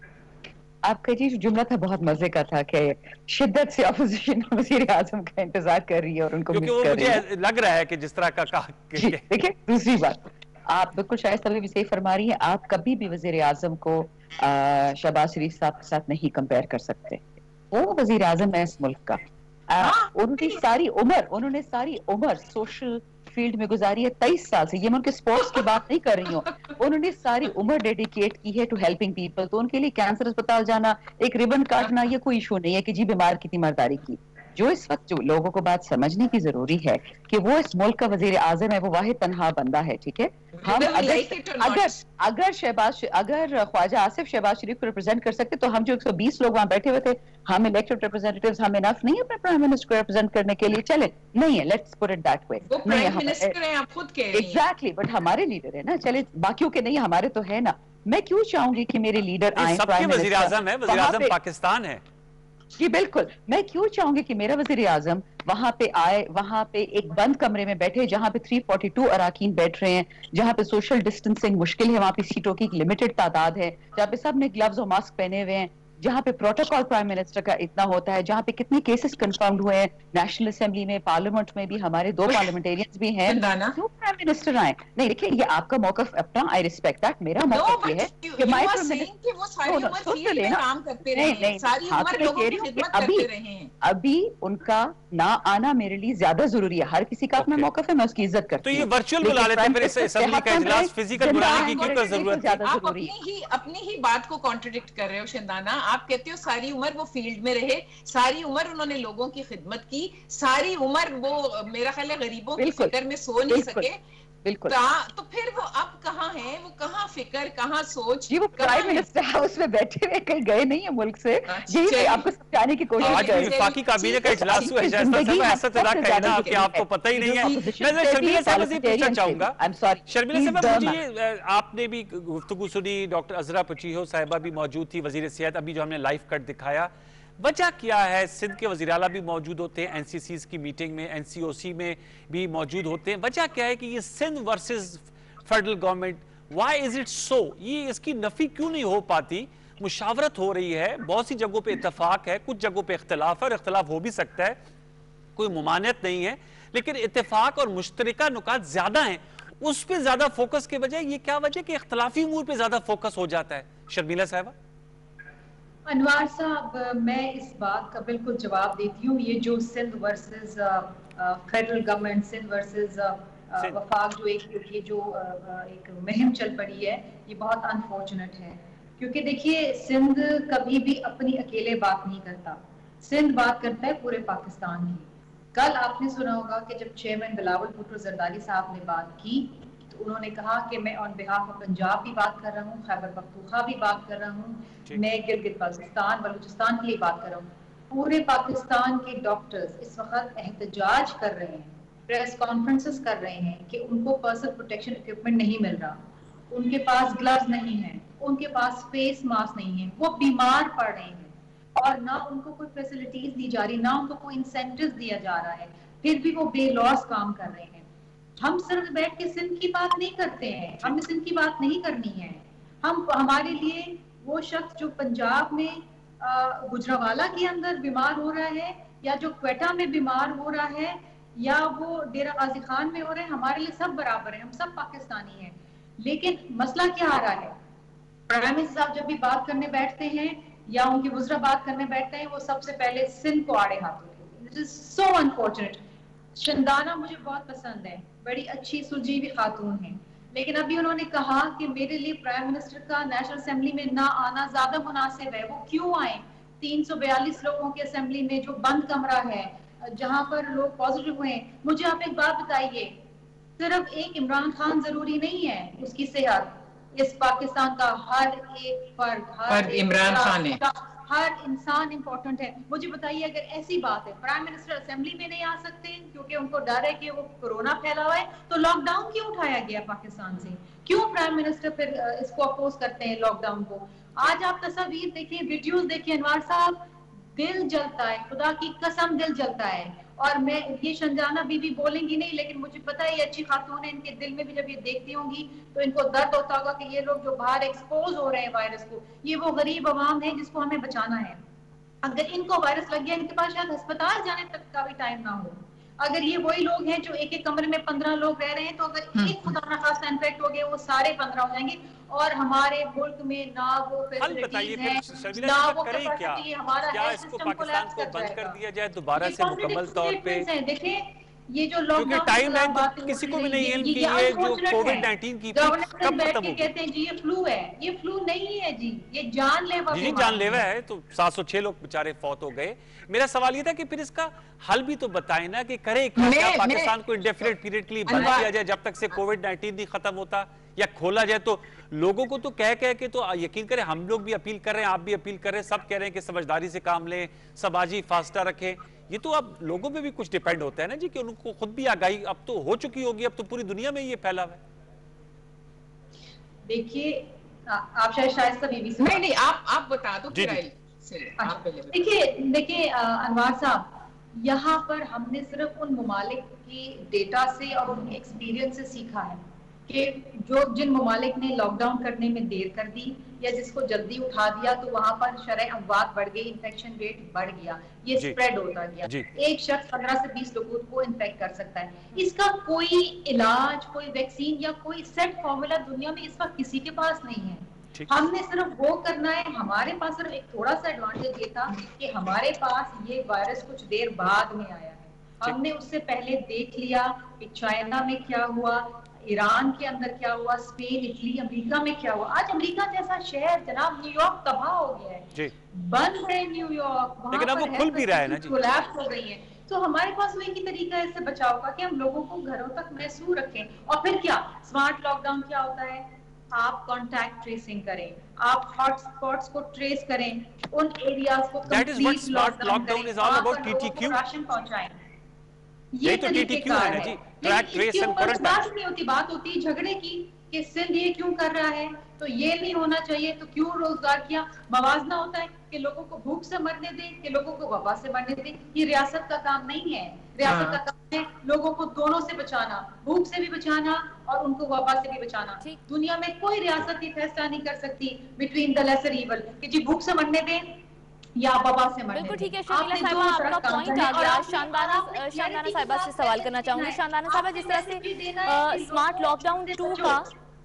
आपका जी जुमला था बहुत मजे का था कि शिद्दत से अपोजिशन वज़ीर-ए-आज़म का इंतजार कर रही है और उनको मिस कर रही है। मुझे लग रहा है कि जिस तरह का कहा। देखिए, दूसरी बात, आप बिल्कुल शायद तभी भी सही फरमा रही हैं, आप कभी भी वज़ीर-ए-आज़म को शहबाज शरीफ साहब के साथ नहीं कंपेयर कर सकते। वो वज़ीर-ए-आज़म है इस मुल्क का। उनकी सारी उम्र उन्होंने सारी उम्र सोशल फील्ड में गुजारी है, तेईस साल से। ये मैं उनके स्पोर्ट्स की बात नहीं कर रही हूँ, उन्होंने सारी उम्र डेडिकेट की है टू हेल्पिंग पीपल। तो उनके लिए कैंसर अस्पताल जाना, एक रिबन काटना, ये कोई इशू नहीं है कि जी बीमार की थी मर्दारी की। جو اس وقت جو لوگوں کو بات سمجھنے کی ضروری ہے کہ وہ اس ملک کا وزیر اعظم ہے، وہ واحد تنہا بندہ ہے، ٹھیک ہے. ہم اگر اگر اگر شہباز اگر خواجہ آصف شہباز شریف کو ریپرزینٹ کر سکتے تو ہم جو ایک سو بیس لوگ وہاں بیٹھے ہوئے تھے، ہم الیکٹڈ ریپرزینٹیوز ہم انف نہیں اپنے پرائم منسٹر کو ریپرزینٹ کرنے کے لیے، چلے نہیں ہے، let's put it that way. وہ پرائم منسٹر ہیں، آپ خود کہہ رہی ہیں. ایگزیکٹلی، بٹ ہمارے لیڈر ہے نا، چلے باقیوں کے نہیں، ہمارے تو ہے نا. میں کیوں چاہوں گی کہ میرے لیڈر آئیں، سب کے وزیر اعظم ہے، وزیر اعظم پاکستان ہے. جی بالکل، میں کیوں چاہوں گی کہ میرا وزیر اعظم وہاں پہ آئے، وہاں پہ ایک بند کمرے میں بیٹھے جہاں پہ تین سو بالیس اراکین بیٹھ رہے ہیں، جہاں پہ سوشل ڈسٹنسنگ مشکل ہے، وہاں پہ سیٹوں کی ایک لمیٹڈ تعداد ہے، جہاں پہ سب نے گلوز اور ماسک پہنے ہوئے ہیں، جہاں پہ پروٹوکول پرائم منسٹر کا اتنا ہوتا ہے، جہاں پہ کتنے کیسز کنفرمڈ ہوئے ہیں نیشنل اسمبلی میں، پارلیمنٹ میں بھی ہمارے دو پارلیمنٹیرینز بھی ہیں. کیوں پرائم منسٹر آئے؟ نہیں دیکھیں، یہ آپ کا موقف اپنا، آئی ریسپیکٹ دیٹ. میرا موقف یہ ہے کہ میں ابھی ان کا نہ آنا میرے لیے زیادہ ضروری ہے. ہر کسی کا اپنا موقف ہے، میں اس کی عزت کرتی ہوں. تو یہ ورچوئل بلا لیتے ہیں، پھر اس اسمبلی کا اجلاس فزیکل بلانے کی کیوں ضرورت ہے؟ آپ اپنی ہی اپنی ہی بات کو کانٹرڈکٹ کر رہے ہو شندانہ. آپ کہتے ہو ساری عمر وہ فیلڈ میں رہے، ساری عمر انہوں نے لوگوں کی خدمت کی، ساری عمر وہ میرا خیال ہے غریبوں کی فکر میں سو نہیں سکے. بالکل، تو پھر وہ اب کہاں ہیں؟ وہ کہاں فکر، کہاں سوچ؟ جی وہ پرائم منسٹر ہاؤس میں بیٹھے ہوئے، کہیں گئے نہیں ہیں ملک سے. یہی آپ کو سمجھانے کی کوشش آج وفاقی کابینہ کا اجلاس ہوا ہے، ایسا تو نہ کہنا کہ آپ کو پتہ ہی نہیں ہے. میں شرمیلا صاحبہ سے پوچھنا چاہوں گا. شرمیلا صاحبہ مجھے آپ نے بھی گفتگو سنی، ڈاکٹر عذرا پچیہو صاحبہ بھی موجود تھی، وزیر صحت. ابھی جو ہم نے لائیو کٹ دکھایا، وجہ کیا ہے؟ سندھ کے وزیر اعلیٰ بھی موجود ہوتے ہیں این سی سیز کی میٹنگ میں، این سی او سی میں بھی موجود ہوتے ہیں. وجہ کیا ہے کہ یہ Sindh versus federal government, why is it so? یہ اس کی نفی کیوں نہیں ہو پاتی؟ مشاورت ہو رہی ہے، بہت سی جگہوں پہ اتفاق ہے، کچھ جگہوں پہ اختلاف ہے، اور اختلاف ہو بھی سکتا ہے، کوئی ممانعت نہیں ہے، لیکن اتفاق اور مشترکہ نکات زیادہ ہیں. اس پہ زیادہ فوکس کے بجائے یہ کیا وجہ کہ اختلافی امور پہ زیادہ فوکس ہو جاتا ہے؟ شرمیلا صاحبہ. انوار صاحب، میں اس بات کا بالکل جواب دیتی ہوں. یہ جو Sindh versus federal government, Sindh versus وفاق جو ایک یہ جو ایک مہم چل پڑی ہے، یہ بہت انفارچونیٹ ہے. کیونکہ دیکھیے، سندھ کبھی بھی اپنی اکیلے بات نہیں کرتا، سندھ بات کرتا ہے پورے پاکستان کی. کل آپ نے سنا ہوگا کہ جب چیئرمین بلاول بھٹو زرداری صاحب نے بات کی تو انہوں نے کہا کہ میں آن بہاف آف پنجاب بھی بات کر رہا ہوں، خیبر پختونخوا بھی بات کر رہا ہوں، میں گلگت بلتستان بلوچستان کے لیے بات کر رہا ہوں. پورے پاکستان کے ڈاکٹرز اس وقت احتجاج کر رہے ہیں، پریس کانفرنسز کر رہے ہیں کہ ان کو پرسنل پروٹیکشن اکوپمنٹ نہیں مل رہا، ان کے پاس گلوز نہیں ہیں، ان کے پاس فیس ماسک نہیں ہیں، وہ بیمار پڑ رہے ہیں، اور نہ ان کو کوئی فیسلٹیز دی جا رہی، نہ ان کو کوئی انسینٹیوز دیا جا رہا ہے، پھر بھی وہ بے لوس کام کر رہے ہیں. ہم صرف بیٹھ کے سندھ کی بات نہیں کرتے ہیں، ہم نے سندھ کی بات نہیں کرنی ہے. ہم ہمارے لیے وہ شخص جو پنجاب میں گجرانوالہ کے اندر بیمار ہو رہا ہے، یا جو کوئٹہ میں بیمار ہو رہا ہے، یا وہ ڈیرہ غازی خان میں ہو رہے ہیں، ہمارے لیے سب برابر ہیں، ہم سب پاکستانی ہیں. لیکن مسئلہ کیا آ رہا ہے؟ پرائم منسٹر صاحب جب بھی بات کرنے بیٹھتے ہیں یا ان کے وزراء بات کرنے بیٹھتے ہیں، وہ سب سے پہلے سندھ کو آڑے ہاتھوں لیتے ہیں. It is so unfortunate. شندانہ مجھے بہت پسند ہے، بڑی اچھی سلجھی ہوئی خاتون ہیں، لیکن ابھی انہوں نے کہا کہ میرے لیے پرائم منسٹر کا نیشنل اسمبلی میں نہ آنا زیادہ مناسب ہے. وہ کیوں آئیں؟ تین سو بیالیس لوگوں کے اسمبلی میں جو بند کمرہ ہے، جہاں پر لوگ پازیٹیو ہوئے ہیں. مجھے آپ ایک بات بتائیے، صرف ایک عمران خان ضروری نہیں ہے، اس کی صحت. اس پاکستان کا ہر ایک فرد، ہر عمران خان ہے، ہر انسان امپورٹنٹ ہے. مجھے بتائیے، اگر ایسی بات ہے پرائم منسٹر اسمبلی میں نہیں آ سکتے کیونکہ ان کو ڈر ہے کہ وہ کورونا پھیلا ہوا ہے، تو لاک ڈاؤن کیوں اٹھایا گیا پاکستان سے؟ کیوں پرائم منسٹر پھر اس کو اپوز کرتے ہیں لاک ڈاؤن کو؟ آج آپ تصاویر دیکھیں، ویڈیوز دیکھیں انوار صاحب، دل جلتا ہے، خدا کی قسم دل جلتا ہے. اور میں یہ شنجانہ بی بی بولیں گی نہیں، لیکن مجھے پتا ہے یہ اچھی خاتون ہے، ان کے دل میں بھی جب یہ دیکھتی ہوں گی تو ان کو درد ہوتا ہوگا کہ یہ لوگ جو باہر ایکسپوز ہو رہے ہیں وائرس کو، یہ وہ غریب عوام ہے جس کو ہمیں بچانا ہے. اگر ان کو وائرس لگ گیا، ان کے پاس شاید ہسپتال جانے تک کا بھی ٹائم نہ ہو. اگر یہ وہی لوگ ہیں جو ایک ایک کمرے میں پندرہ لوگ رہ رہے ہیں، تو اگر ایک خدا نخواستہ انفیکٹ ہو گئے، وہ سارے پندرہ ہو جائیں گے. اور ہمارے ملک میں نہ وہ فیسلٹیز ہیں، نہ وہ کیپیسٹی، ہمارا ہیلتھ سسٹم کولیپس کر جائے گا. بند کر دیا جائے دوبارہ سے مکمل طور پہ. دیکھیں یہ جو لاک ڈاؤن کسی کو بھی نہیں علم کی یہ جو کووڈ نائنٹین کی کب ختم ہوگی. کہتے ہیں جی یہ فلو ہے, یہ فلو نہیں ہے جی, یہ جان لیوا جی جان لیوا ہے. تو سات سو چھ لوگ بیچارے فوت ہو گئے. میرا سوال یہ تھا کہ پھر اس کا حل بھی تو بتائیں نا کہ کرے کیا پاکستان کو انڈیفینٹ پیریڈ کے لیے بند کیا جائے جب تک سے کووڈ نائنٹین نہیں ختم ہوتا, یا کھولا جائے. تو لوگوں کو تو کہہ کہہ کے تو یقین کریں, ہم لوگ بھی اپیل کر رہے ہیں, آپ بھی اپیل کر رہے ہیں, سب کہہ رہے ہیں کہ سمجھداری سے کام لیں, سماجی فاصلہ رکھیں. یہ تو اب لوگوں پہ بھی کچھ ڈیپینڈ ہوتا ہے نا جی, کہ ان کو خود بھی آگاہی اب تو ہو چکی ہوگی, اب تو پوری دنیا میں یہ پھیلا ہوا ہے. دیکھیے آپ شاید شائستہ بی بی سے نہیں نہیں آپ آپ بتا دو. دیکھیے دیکھیے انوار صاحب, یہاں پر ہم نے صرف ان ممالک کی ڈیٹا سے اور ان کے ایکسپیرینس سے سیکھا ہے کہ جو جن ممالک نے لاک ڈاؤن کرنے میں دیر کر دی یا جس کو جلدی اٹھا دیا تو وہاں پر شرح اموات بڑھ گئی, انفیکشن ریٹ بڑھ گیا, یہ سپریڈ ہوتا گیا. ایک شخص پندرہ سے بیس لوگوں کو انفیکٹ کر سکتا ہے. اس کا کوئی علاج, کوئی ویکسین یا کوئی سیٹ فارمولا دنیا میں اس وقت کسی کے پاس نہیں ہے. ہم نے صرف وہ کرنا ہے, ہمارے پاس صرف ایک تھوڑا سا ایڈوانٹیج یہ تھا کہ ہمارے پاس یہ وائرس کچھ دیر بعد میں آیا ہے. ہم نے اس سے پہلے دیکھ لیا کہ چائنا میں کیا ہوا, ایران کے اندر کیا ہوا, اسپین, اٹلی, امریکہ میں کیا ہوا. آج امریکہ جیسا شہر جناب نیو یارک تباہ ہو گیا ہے, بند ہے نیو یارک, وہاں پر کھل بھی رہا ہے نا جی, کولیپس ہو گئی ہے. تو ہمارے پاس وہ ایک ہی طریقہ ہے اس سے بچاؤ کا کہ ہم لوگوں کو گھروں تک محصور رکھیں. اور پھر کیا اسمارٹ لاک ڈاؤن کیا ہوتا ہے, آپ کانٹیکٹ ٹریسنگ کریں, آپ ہاٹ سپاٹس کو ٹریس کریں, ان ایریاز کو کمپلیٹ لاک ڈاؤن کریں, وہاں پر لوگوں کو راشن پہنچائیں. یہ طریقہ کار ہے. لیکن اس کے اوپر بات نہیں ہوتی, بات ہوتی ہے جھگڑے کی کہ سندھ یہ کیوں کر رہا ہے, تو یہ نہیں ہونا چاہیے, تو کیوں روزگار کیا. موازنہ ہوتا ہے کہ لوگوں کو بھوک سے مرنے دیں کہ لوگوں کو وبا سے مرنے دیں. یہ ریاست کا کام نہیں ہے. ریاست کا کام ہے لوگوں کو دونوں سے بچانا, بھوک سے بھی بچانا اور ان کو وبا سے بھی بچانا. دنیا میں کوئی ریاست یہ فیصلہ نہیں کر سکتی بٹوین دا لیسر ایول کہ جی بھوک سے مرنے دیں یا وبا سے مرنے. بالکل ٹھیک ہے شمیلہ صاحبہ, آپ کا پوائنٹ آ گیا. شاندانہ شاندانہ صاحبہ سے سوال کرنا چاہوں گی. شاندانہ صاحبہ, جس طرح سے اسمارٹ لاک ڈاؤن ٹو کا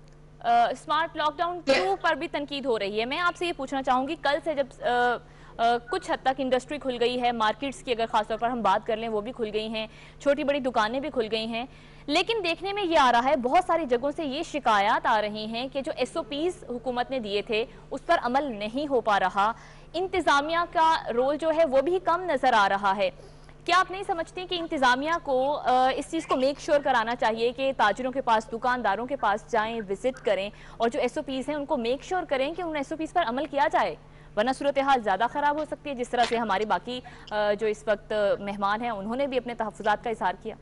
اسمارٹ لاک ڈاؤن ٹو پر بھی تنقید ہو رہی ہے, میں آپ سے یہ پوچھنا چاہوں گی, کل سے جب کچھ حد تک انڈسٹری کھل گئی ہے, مارکیٹس کی اگر خاص طور پر ہم بات کر لیں وہ بھی کھل گئی ہیں, چھوٹی بڑی دکانیں بھی کھل گئی ہیں, لیکن دیکھنے میں یہ آ رہا ہے, بہت ساری جگہوں سے یہ شکایات آ رہی ہیں کہ جو ایس او پیز حکومت نے دیے تھے اس پر عمل نہیں ہو پا رہا, انتظامیہ کا رول جو ہے وہ بھی کم نظر آ رہا ہے. کیا آپ نہیں سمجھتے کہ انتظامیہ کو اس چیز کو میک شور کرانا چاہیے کہ تاجروں کے پاس, دکانداروں کے پاس جائیں, وزٹ کریں, اور جو ایس او پیز ہیں ان کو میک شور کریں کہ ان ایس او پیز پر عمل کیا جائے, ورنہ صورتحال زیادہ خراب ہو سکتی ہے, جس طرح سے ہمارے باقی جو اس وقت مہمان ہیں انہوں نے بھی اپنے تحفظات کا اظہار کیا.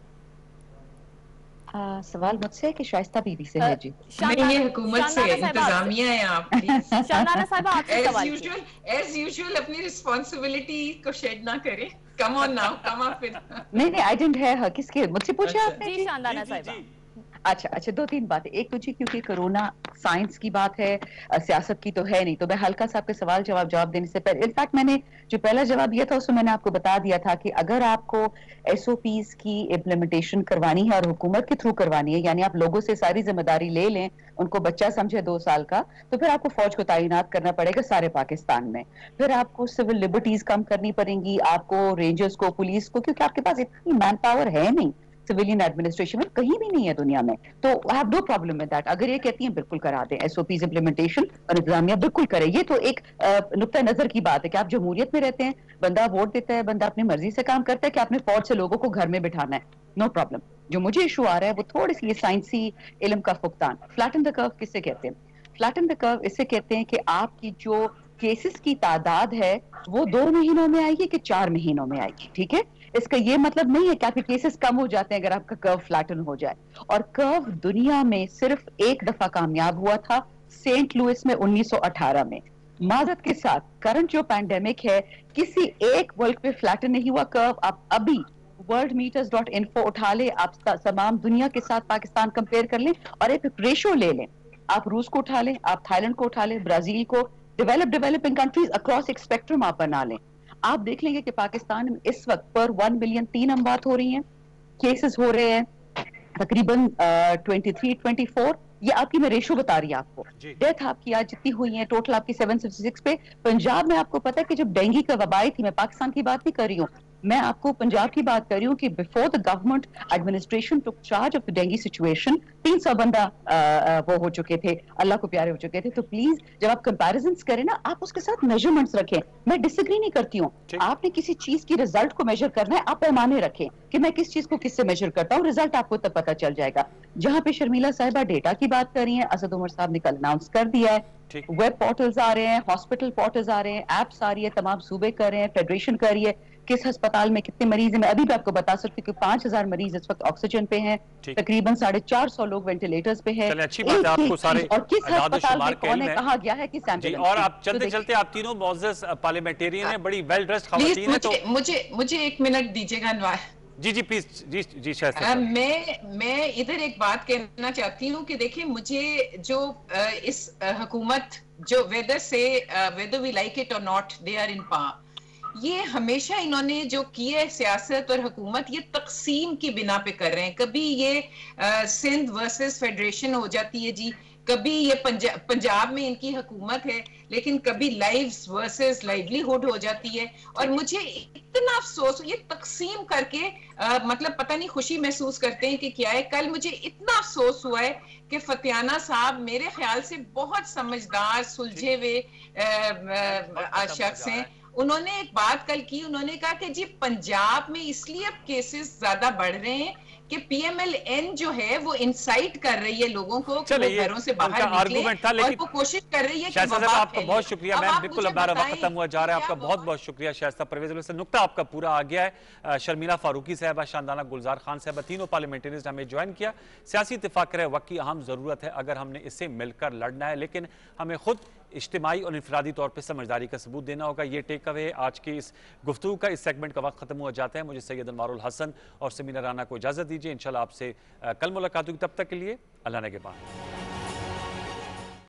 سوال مجھ سے کہ شائستہ بی بی سے ہے جی؟ نہیں, یہ حکومت سے, انتظامیہ ہے آپ. شاندانہ صاحبہ آپ سے سوال کیا. ایز یوزول اپنی رسپانسبلٹی کو شیڈ نہ کریں. کم آن ناؤ, کم آن پھر. نہیں نہیں, آئی ڈنٹ ہے, کس کے مجھ سے پوچھا آپ نے؟ جی شاندانہ صاحبہ. اچھا اچھا, دو تین باتیں. ایک تو جی کیونکہ کرونا سائنس کی بات ہے, سیاست کی تو ہے نہیں, تو میں ہلکا سا آپ کے سوال جواب جواب دینے سے پہلے, انفیکٹ میں نے جو پہلا جواب دیا تھا اس میں میں نے آپ کو بتا دیا تھا کہ اگر آپ کو ایس او پیز کی امپلیمنٹیشن کروانی ہے اور حکومت کے تھرو کروانی ہے, یعنی آپ لوگوں سے ساری ذمہ داری لے لیں, ان کو بچہ سمجھے دو سال کا, تو پھر آپ کو فوج کو تعینات کرنا پڑے گا سارے پاکستان میں. پھر آپ کو سول لبرٹیز کم کرنی پڑیں گی, آپ کو رینجرز کو, پولیس کو, کیونکہ آپ کے پاس اتنی مین پاور ہے نہیں سویلین ایڈمنسٹریشن میں, کہیں بھی نہیں ہے دنیا میں. تو I have no problem with that. اگر یہ کہتی ہیں بالکل کرا دیں, ایس او پیز امپلیمنٹیشن اور انتظامیہ بالکل کرے. یہ تو ایک نقطہ نظر کی بات ہے کہ آپ جمہوریت میں رہتے ہیں, بندہ ووٹ دیتا ہے, بندہ اپنی مرضی سے کام کرتا ہے کہ آپ نے فوج سے لوگوں کو گھر میں بٹھانا ہے, نو پرابلم. جو مجھے ایشو آ رہا ہے وہ تھوڑی سی یہ سائنسی علم کا فقدان. فلیٹن دا کرو کس سے کہتے ہیں؟ فلیٹن دا کرو اس سے کہتے ہیں کہ آپ کی جو کیسز کی تعداد ہے وہ دو مہینوں میں آئے گی کہ چار مہینوں میں آئے گی. ٹھیک ہے, اس کا یہ مطلب نہیں ہے کہ آپ کے کیسز کم ہو جاتے ہیں اگر آپ کا کرو فلیٹن ہو جائے. اور کرو دنیا میں صرف ایک دفعہ کامیاب ہوا تھا, سینٹ لوئس میں انیس سو اٹھارہ میں. معذرت کے ساتھ کرنٹ جو پینڈیمک ہے کسی ایک ملک پہ فلیٹن نہیں ہوا کرو. آپ ابھی ورلڈ میٹرز ڈاٹ انفو اٹھا لیں, آپ تمام دنیا کے ساتھ پاکستان کمپیئر کر لیں اور ایک ریشو لے لیں. آپ روس کو اٹھا لیں, آپ تھائی لینڈ کو اٹھا لیں, برازیل کو, ڈیولپ ڈیولپنگ کنٹریز اکراس ایک اسپیکٹرم آپ بنا لیں. آپ دیکھ لیں گے کہ پاکستان میں اس وقت پر ون ملین تین اموات ہو رہی ہیں, کیسز ہو رہے ہیں تقریباً ٹوینٹی تھری ٹوینٹی فور. یہ آپ کی میں ریشو بتا رہی ہوں آپ کو. ڈیتھ آپ کی آج جتنی ہوئی ہیں ٹوٹل آپ کی سیون سکسٹی سکس پہ. پنجاب میں آپ کو پتا ہے کہ جب ڈینگی کا وبائی تھی, میں پاکستان کی بات نہیں کر رہی ہوں, میں آپ کو پنجاب کی بات کر رہی ہوں کہ before the government administration took charge of the dengue situation تین سو بندہ وہ ہو چکے تھے، اللہ کو پیارے ہو چکے تھے. تو پلیز جب آپ کمپیریزنس کریں نا آپ اس کے ساتھ میجرمنٹس رکھیں. میں ڈس ایگری نہیں کرتی ہوں، آپ نے کسی چیز کی رزلٹ کو میجر کرنا ہے، آپ پیمانے رکھیں کہ میں کس چیز کو کس سے میجر کرتا ہوں، رزلٹ آپ کو تب پتہ چل جائے گا. جہاں پہ شرمیلا صاحبہ ڈیٹا کی بات کر رہی ہیں، اسد عمر صاحب نے کل اناؤنس کر دیا ہے، ویب پورٹلز آ رہے ہیں، ہاسپٹل پورٹلز آ رہے ہیں، ایپس آ رہی ہے، تمام صوبے کر رہے ہیں، فیڈریشن کر رہی ہے کس ہسپتال میں کتنے مریض ہیں. میں ابھی بھی آپ کو بتا سکتی ہوں کہ پانچ ہزار مریض اس وقت آکسیجن پہ ہیں، تقریباً ساڑھے چار سو لوگ وینٹیلیٹرز پہ ہیں. اچھی بات ہے آپ کو سارے اور کس ہسپتال میں کون ہے کہا گیا ہے کہ جی. اور آپ چلتے چلتے آپ تینوں معزز پارلیمنٹیرین ہیں، بڑی ویل ڈریسڈ خواتین ہیں. تو مجھے مجھے ایک منٹ دیجیے گا انوار. جی جی پلیز. جی جی شائستہ میں میں ادھر ایک بات کہنا چاہتی ہوں کہ دیکھیں مجھے جو اس حکومت جو ویدر سے whether we like it or not they are in power, یہ ہمیشہ انہوں نے جو کی ہے سیاست اور حکومت یہ تقسیم کی بنا پہ کر رہے ہیں. کبھی یہ سندھ ورسز فیڈریشن ہو جاتی ہے جی، کبھی یہ پنجاب میں ان کی حکومت ہے، لیکن کبھی لائیوز ورسز لائیولی ہوڈ ہو جاتی ہے. اور مجھے اتنا افسوس، یہ تقسیم کر کے مطلب پتہ نہیں خوشی محسوس کرتے ہیں کہ کیا ہے. کل مجھے اتنا افسوس ہوا ہے کہ فتیانہ صاحب میرے خیال سے بہت سمجھدار سلجھے ہوئے شخص ہیں. انہوں نے ایک بات کل کی، انہوں نے کہا کہ جی پنجاب میں اس لیے اب کیسز زیادہ بڑھ رہے ہیں کہ پی ایم ایل این جو ہے وہ انسائٹ کر رہی ہے لوگوں کو کہ وہ گھروں سے باہر نکلیں اور وہ کوشش کر رہی ہے کہ شائستہ صاحب آپ کا بہت شکریہ. میں بالکل اب ہمارا وقت ختم ہوا جا رہا ہے. آپ کا بہت بہت شکریہ شائستہ پرویز. سے نقطہ آپ کا پورا آ گیا ہے. شرمیلا فاروقی صاحبہ، شاندانہ گلزار خان صاحبہ، تینوں پارلیمنٹریز نے ہمیں جوائن کیا. سیاسی اتفاق کرے وقت کی اہم ضرورت ہے اگر ہم نے اس سے مل کر لڑنا ہے، لیکن ہمیں خود اجتماعی اور انفرادی طور پہ سمجھداری کا ثبوت دینا ہوگا. یہ ٹیک اوے آج کی اس گفتگو کا. اس سیگمنٹ کا وقت ختم ہو جاتا ہے. مجھے سید انوار الحسن اور سمینہ رانا کو اجازت دیجیے. انشاءاللہ آپ سے کل ملاقات ہوگی. تب تک کے لیے اللہ نگہبان.